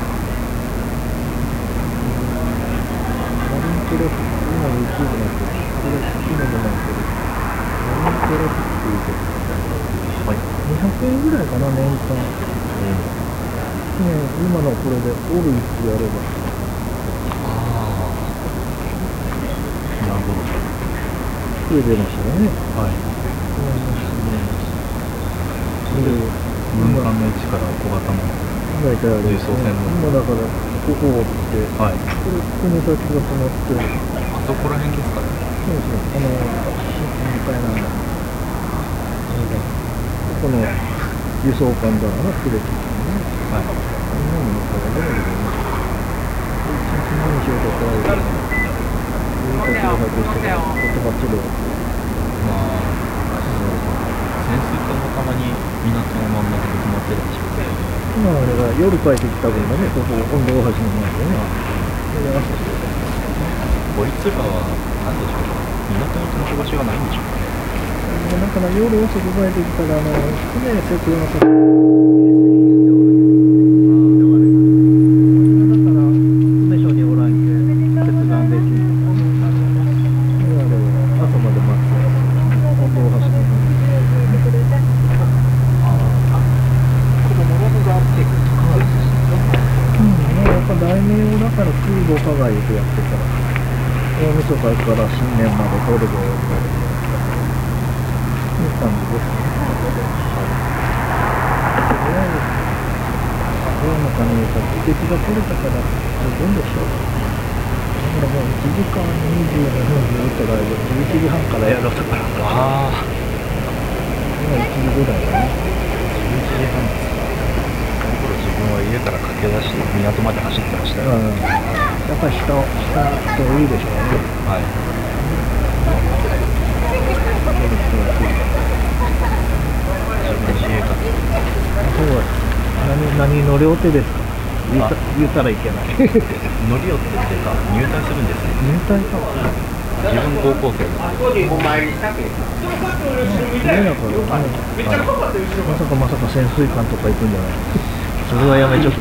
マリントラフィック今 YouTube になってる。これ今でもなってる。マリントラフィックいうとはい、 にひゃくえんぐらいかな年間。ね、今のこれでオルいちやればああなるほど。 これ出ましたよね。 はい。 で軍艦の位置から小型の大体あれ輸送船の今だからここをってはい。 これここに先が止まってあそこら辺ですかね。 そうそうあのみたいなこの輸送艦だからな、くれてるね。 はい。 こんなのもからでもいいね。一日何しようとかあるけど、上先が入ってきて、こっちばっちり。 まあ、潜水艦もたまに港の真ん中で止まってたりしますね。 今あれが夜帰ってきた分がね、ここ温度大橋の前でね。それで朝してこいつらは何でしょうか。港に止まる場所がないんでしょうかね。 だから夜遅く帰ってきたら、あの船設営の先だから船所におらんけ切断できる。あれは朝まで待って温度大橋の前に。やっぱ題名をだから空母課外でやってたら大晦日から新年までトルコをやるいい感じですね。とりあえずどうのかね敵が取れたから十分でしょう。だからもういちじかんにじゅうにふんずっとライブじゅういちじはんからやろうとからああ、 今いちじぐらいだね。 じゅういちじはんですか。その頃自分は家から駆け出して港まで走ってましたよ。 うん、やっぱり下下といいでしょうね。 はい。自衛官。 そうは何何の両手ですか。言った言ったらいけない。 乗り寄ってっていうか入隊するんですね。 入隊か。 自分高校生なんで。 お前にしたくね。だから、まさかまさか潜水艦とか行くんじゃない。それはやめちゃった。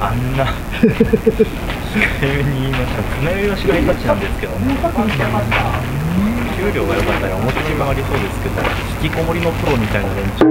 あんな控えめに言いました。船酔いはしないたちなんですけどね。給料が良かったら面白みもありそうですけど、引きこもりのプロみたいな連中。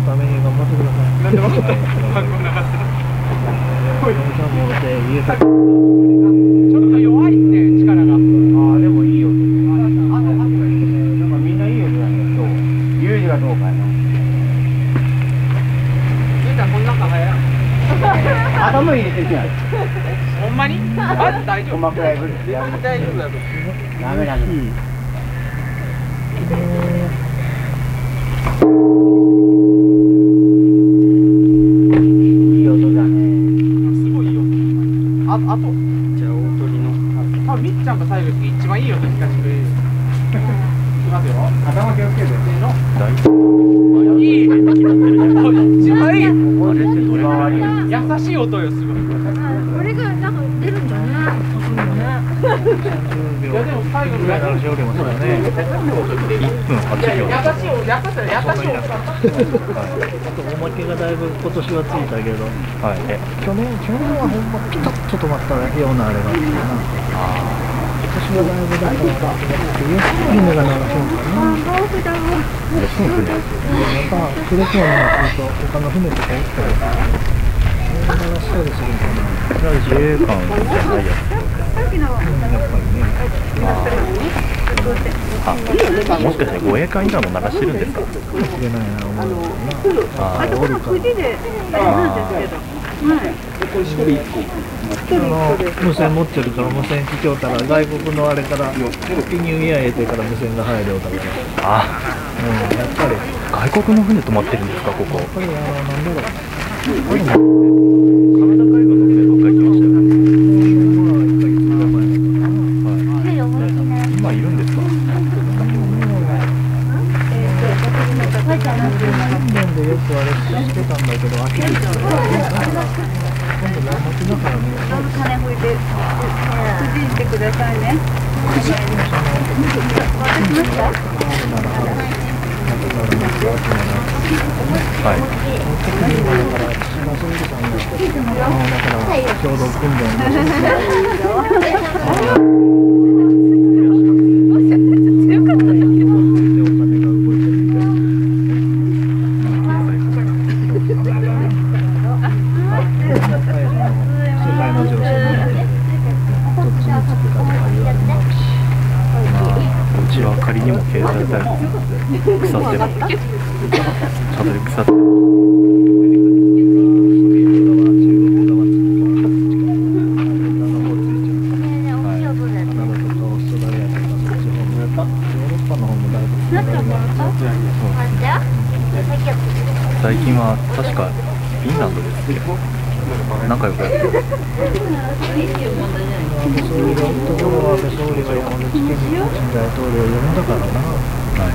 家大丈夫。 細かい部分大丈夫だと。 ダメなの。いい音だね。 すごいいい音。あ、あと。 じゃあ大鳥のあ、みっちゃんが最後に一番いい音聞かせてくれる。いきますよ。頭気をつけて。せーの。いい。一番いい。 あれってどれぐらい優しい音よ、すごい。 これがなんか出るんじゃない？ いやでも最後の優しいよりもそうだね。 いっぷんはちびょう優しい音、優しい優しい音。 あとおまけがだいぶ今年はついたけど、 はいえ去年去年はほんまピタッと止まったようなあれがあったな。今年はだいぶだからゆっくり目が鳴らすのかな。 よその船やっぱクレコアになってると他の船とか行ったらそれが鳴らしたりするんかな。 それは自衛官じゃないやつやっぱりね。 あ、もしかして護衛艦以外も鳴らしてるんですか？ かもしれないな思うよな。 あーおるから。あの無線持ってるから無線聞きょうたら外国のあれからピニューイヤー入れてから無線が入るようだから。 あうん、やっぱりやっ外国の船止まってるんですかここ？ ぱりあのなんだろう。 カナダ海軍の船どっか行きましたよね。 まあいっかげつぐらい前だったかな。 今いるんですか？ ロンドンでよくあれしてたんだけど、秋に今度年末だからね。 金拭いて、くじしてくださいね。 はい。 だから島総理さんがだから共同訓練でお金が動いてるみたいな。世界の情勢にどっちにつくかとか言われもあるし。 うちは仮にも経済大国で腐ってる。ちゃんと腐ってる。最近は確かフィンランドですけど仲良くやってる。 安倍総理がところは安倍総理が山口県にプーチン大統領を呼んだからな。 はい。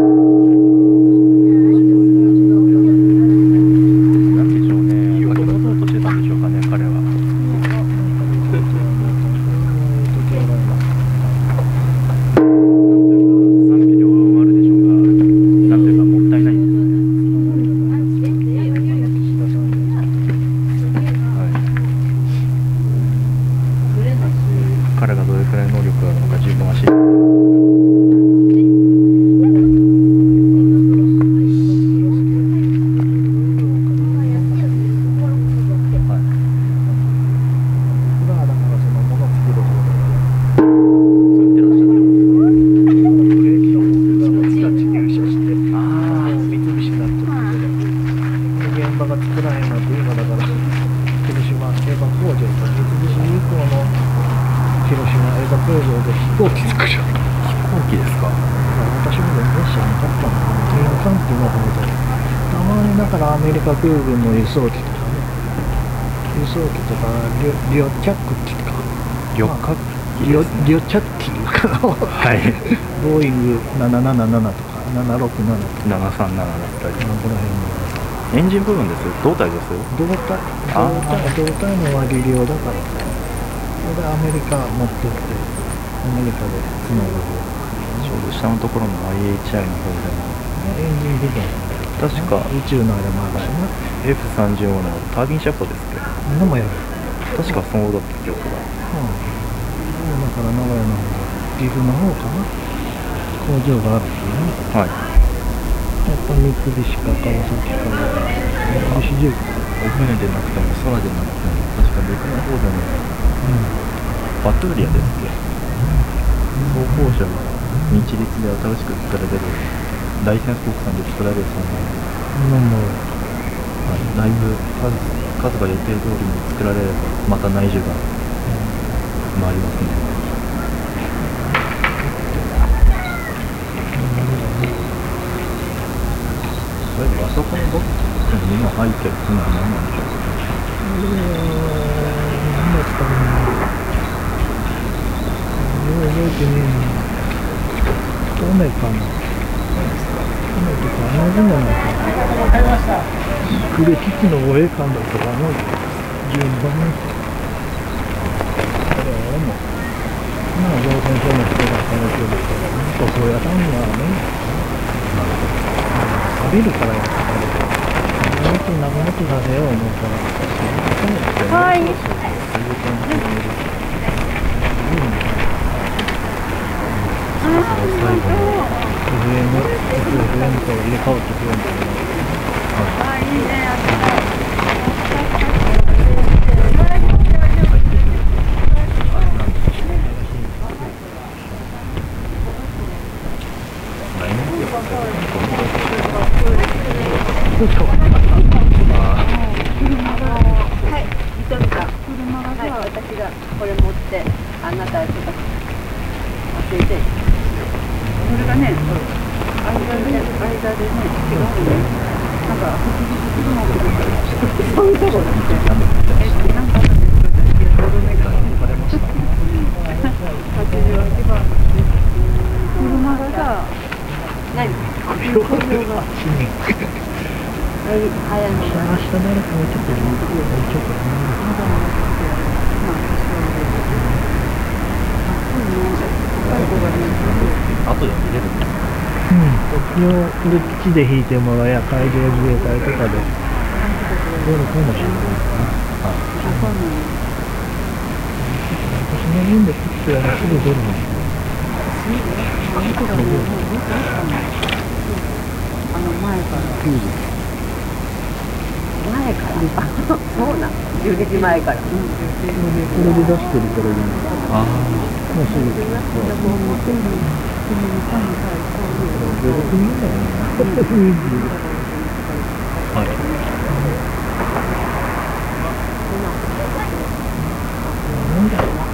なんでしょうね。書き出そうとしてたんでしょうかね、彼は。賛否両論あるでしょうが、なんというかもったいないんです。彼がどれくらい能力があるのか自分は知る。 アメリカ空軍の輸送機とかね、輸送機とかリョチャック機とか、 旅客機リョリョチャッキかな、 はい。 ボーイングなななななとかななろくななとか、 ななさんななだったり。 この辺のエンジン部分ですよ。胴体ですよ。 胴体、 あ胴体、胴体の輪切り用だから、それでアメリカ持ってって、アメリカでつながる。 ちょうど下のところの アイエイチアイ の方でもエンジン部分。 確か宇宙のあれもあるしな。 エフさんじゅうご のタービンシャフトですっけ。 のもやる。 確かそうだった記憶が。 うん。だから名古屋の方で岐阜の方かな。工場があるんですね。 はい。 やっぱ三菱か川崎か三菱重機。 お船でなくても空でなくても確か陸の方でも、 うん、 バトゥーリアですっけ。装甲車が日立で新しく作られるライセンス国産で作られるそうなのも、 はい、だいぶ数、数が予定通りに作られればまた内需がもありますね。それであそこのどっかに今入ってるってのは何なんでしょうか。 何だったかな。よう覚えてねえな。透明かな。透明とか同じんじゃないかな。わかりました。クレキキの護衛官だとかの順番。これはもう、まあ、造船所の人が話をですけど、塗装屋さんはね、錆びるからやっぱり、長持ち長持ちさせよう思ったら、 はい。 最後の エフエム、エフエム と入れ替わってくるんですけど、 あ、いいね。 はい、伊藤さん。車が、はい、私がこれ持ってあなたちょっと教えて。それがね、間で間でね違うのね。なんか車をそういうところって。えっとなんかね、ドルメがされました。はちじゅうはちばん。車がさ、何？首をが。はい、早めに。 明日誰か置いてくる？置いちゃうかな。 後で見れるんですか。 うん。一応これ基地で引いてもらえや海上自衛隊とかで出るかもしれないな。私の分で食ってはすぐ出るの。 あの前から。前からあ、そうなんじゅうにじまえから、うん、これで出してるからいい。 ああ、 もうすぐ出る国みたいな。 はい。 なんだろうな。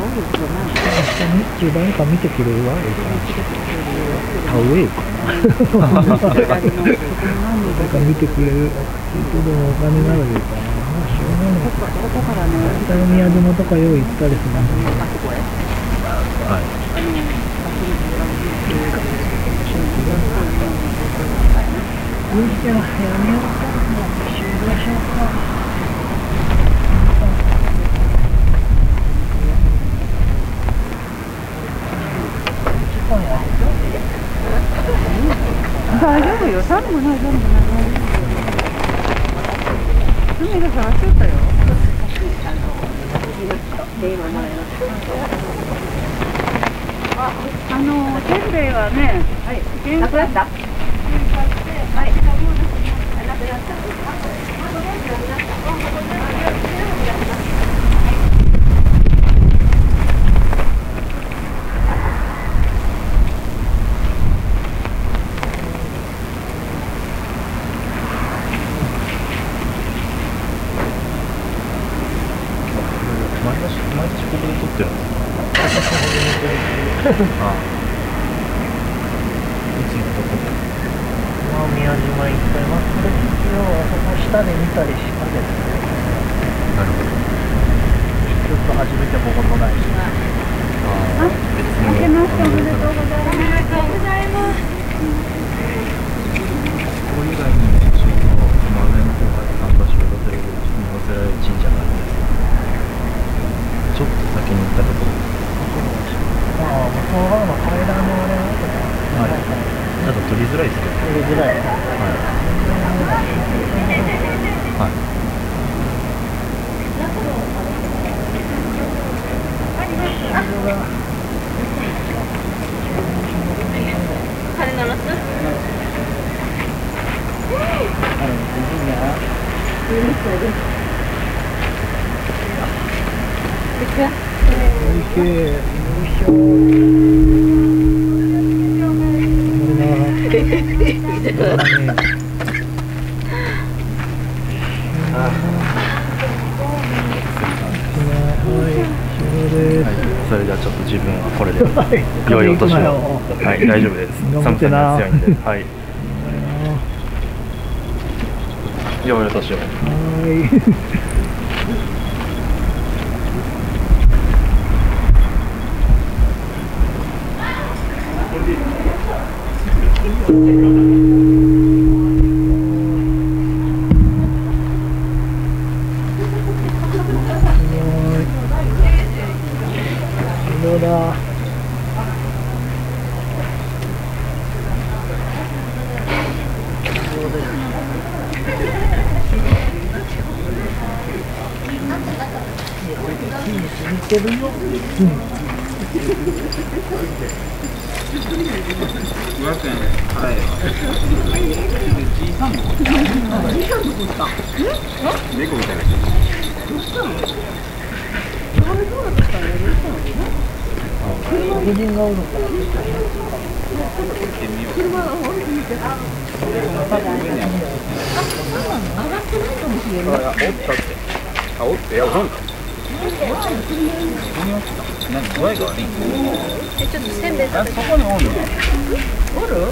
明日誰か見てくれるわ。田植えかな。誰か見てくれる。でもお金ならでいいかな。まあしょうがない。ここからね。北宮島とかよう行ったりする。 はい。 じゃあ早めようか。終了しようか。 大丈夫よ、寒くない、寒くない。海が探しとったよ。あの、せんべいはね、はい、なくなった。はい。なくなった。 ああ、いつのとこで。 まあ宮島行ってます。これ一応あそこ下で見たりしたですね。 なるほど。 ちょっと初めてもことないし。 ああ、別に。 明けましておめでとうございます。おめでとうございます。 ここ以外にもその今上の方から看板所が出てる見寄せられる神社があるんですけど、ちょっと先に行ったところ。 ああ、向こう側の階段のあれはとか。 はい。ちょっと取りづらいですけど。 取りづらい。はい。 はい。 鐘鳴らす？ あれ、いいな。おいしい。よいしょ。これな。はい、終了です。 それではちょっと自分はこれで良いお年を。はい、大丈夫です。寒さには強いんで。はい。良いお年を。 はいどうだ。似てるよ。 猫みたいな。 黒人がおるのかな。 あ、おって、いや、おるんか。何、声が悪い。 え、ちょっとせんべい食べて。 そこにおんの。おる。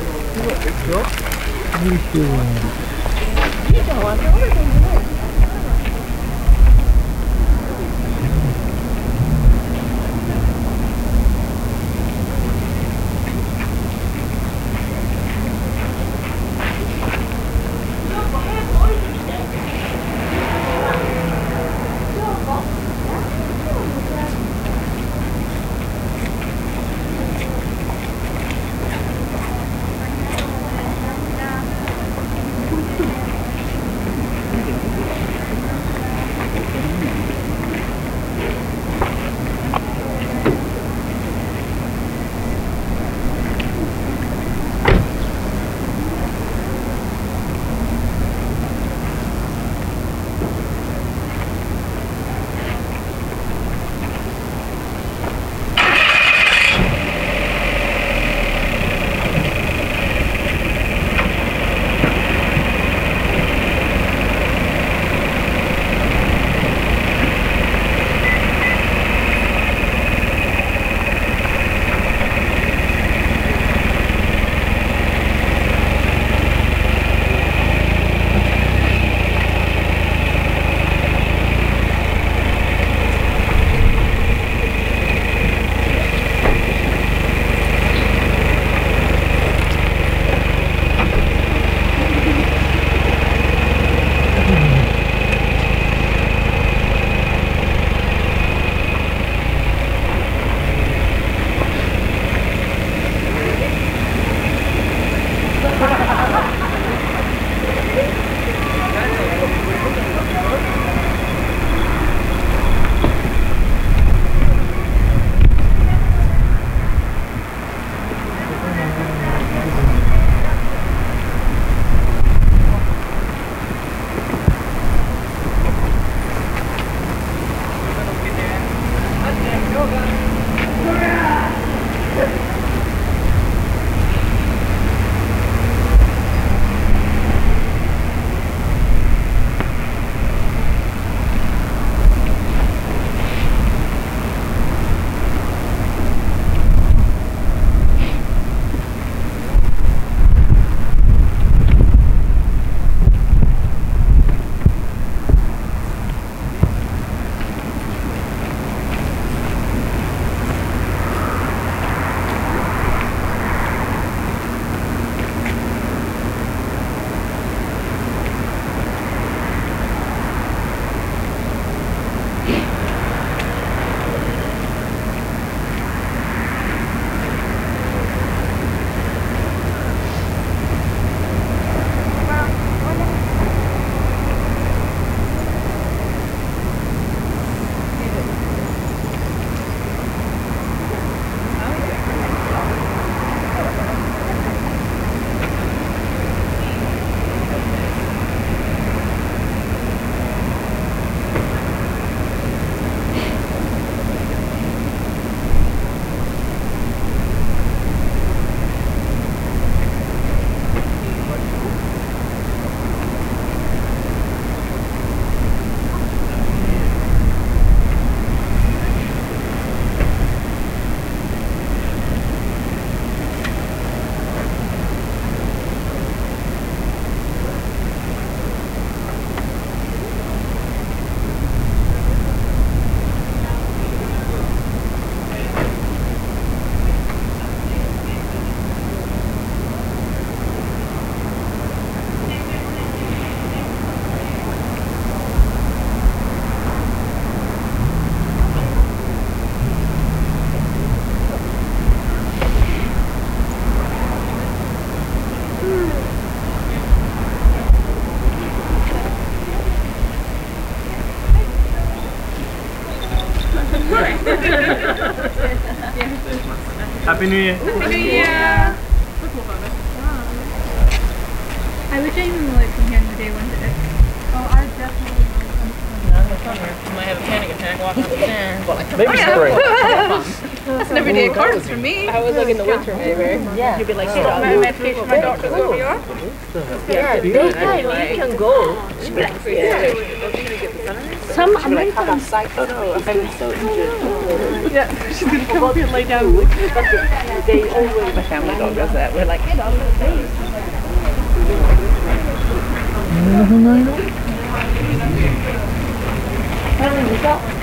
Happy New Year. Happy New Year. I wish I even like from here in the day one day. Oh, I definitely. Might have a panic attack walking up there. Maybe spring. It's an everyday occurrence for me. I was like in the winter, maybe. Yeah. You'd be like, So my medication, my doctor's over here. yeah, daytime you can go. Some Americans. Yeah, she's gonna come up here and lay down. They always, my family dog does that. We're like, hey dog, please. 何もないの？何も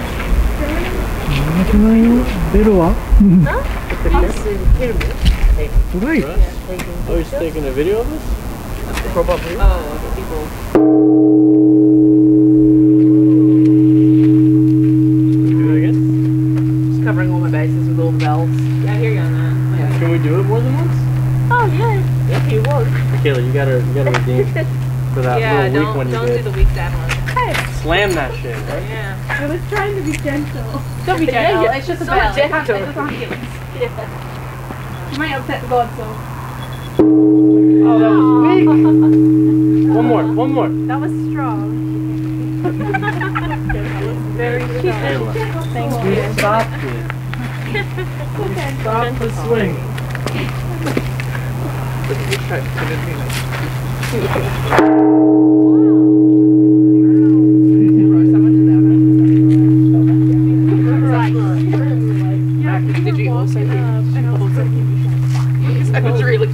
ないの？ベルは？Right. Oh, he's taking a video of this? Probably. Oh, people. Do it again? Just covering all my bases with all the bells. Yeah, I hear you on that. Yeah. Can we do it more than once? Oh, yeah. Yeah, he was. Michaela, you gotta, you gotta redeem for that Yeah, little week don't, when you don't did. do the week that one. Slam that shit, right? Yeah. I was trying to be gentle. Don't be gentle. Yeah, It's just a so bell. gentle. It's not feelings. Yeah. You might upset the God, so. Oh, that was weak. One more, one more. That was strong. Very strong. Michaela, Thank you you. stopped it. Stop the swing. Did you also think? I was really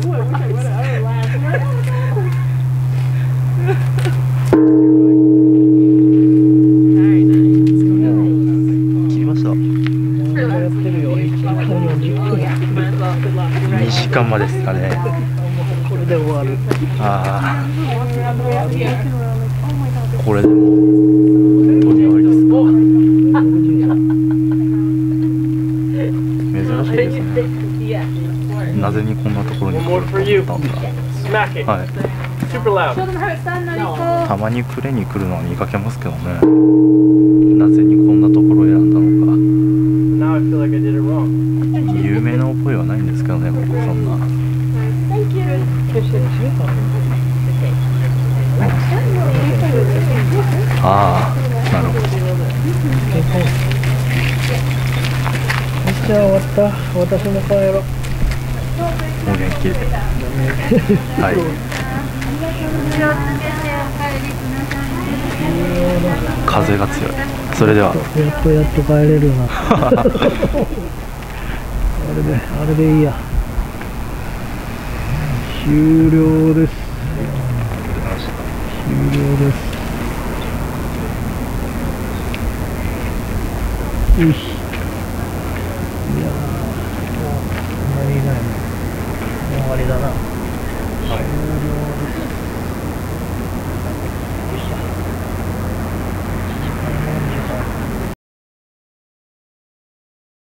Very nice. 切りました。 やってるよ。いちじかんよんじゅっぷん。 にじかんまでですかね。 これで終わる。 ああ。これでも本当に終わりですか。珍しいですね。なぜにこんなところに One 来 more る for you. と思ったんだ。 Smack it. はい。 Super loud. Show them how it's done, Nariko. たまに呉に来るのは見かけますけどね。なぜにこんなところを選んだの Now I feel like I did it wrong. か。有名な覚えはないんですけどね、僕そんな。 Thank you. ああ、なるほど。 じゃあ終わった。私も帰ろう。 お元気で。はい。風が強い。それでは。 やっとやっと帰れるな。あれで、あれでいいや。終了です。終了です。よし。いやー、もう、あんまりいないね。もう終わりだな。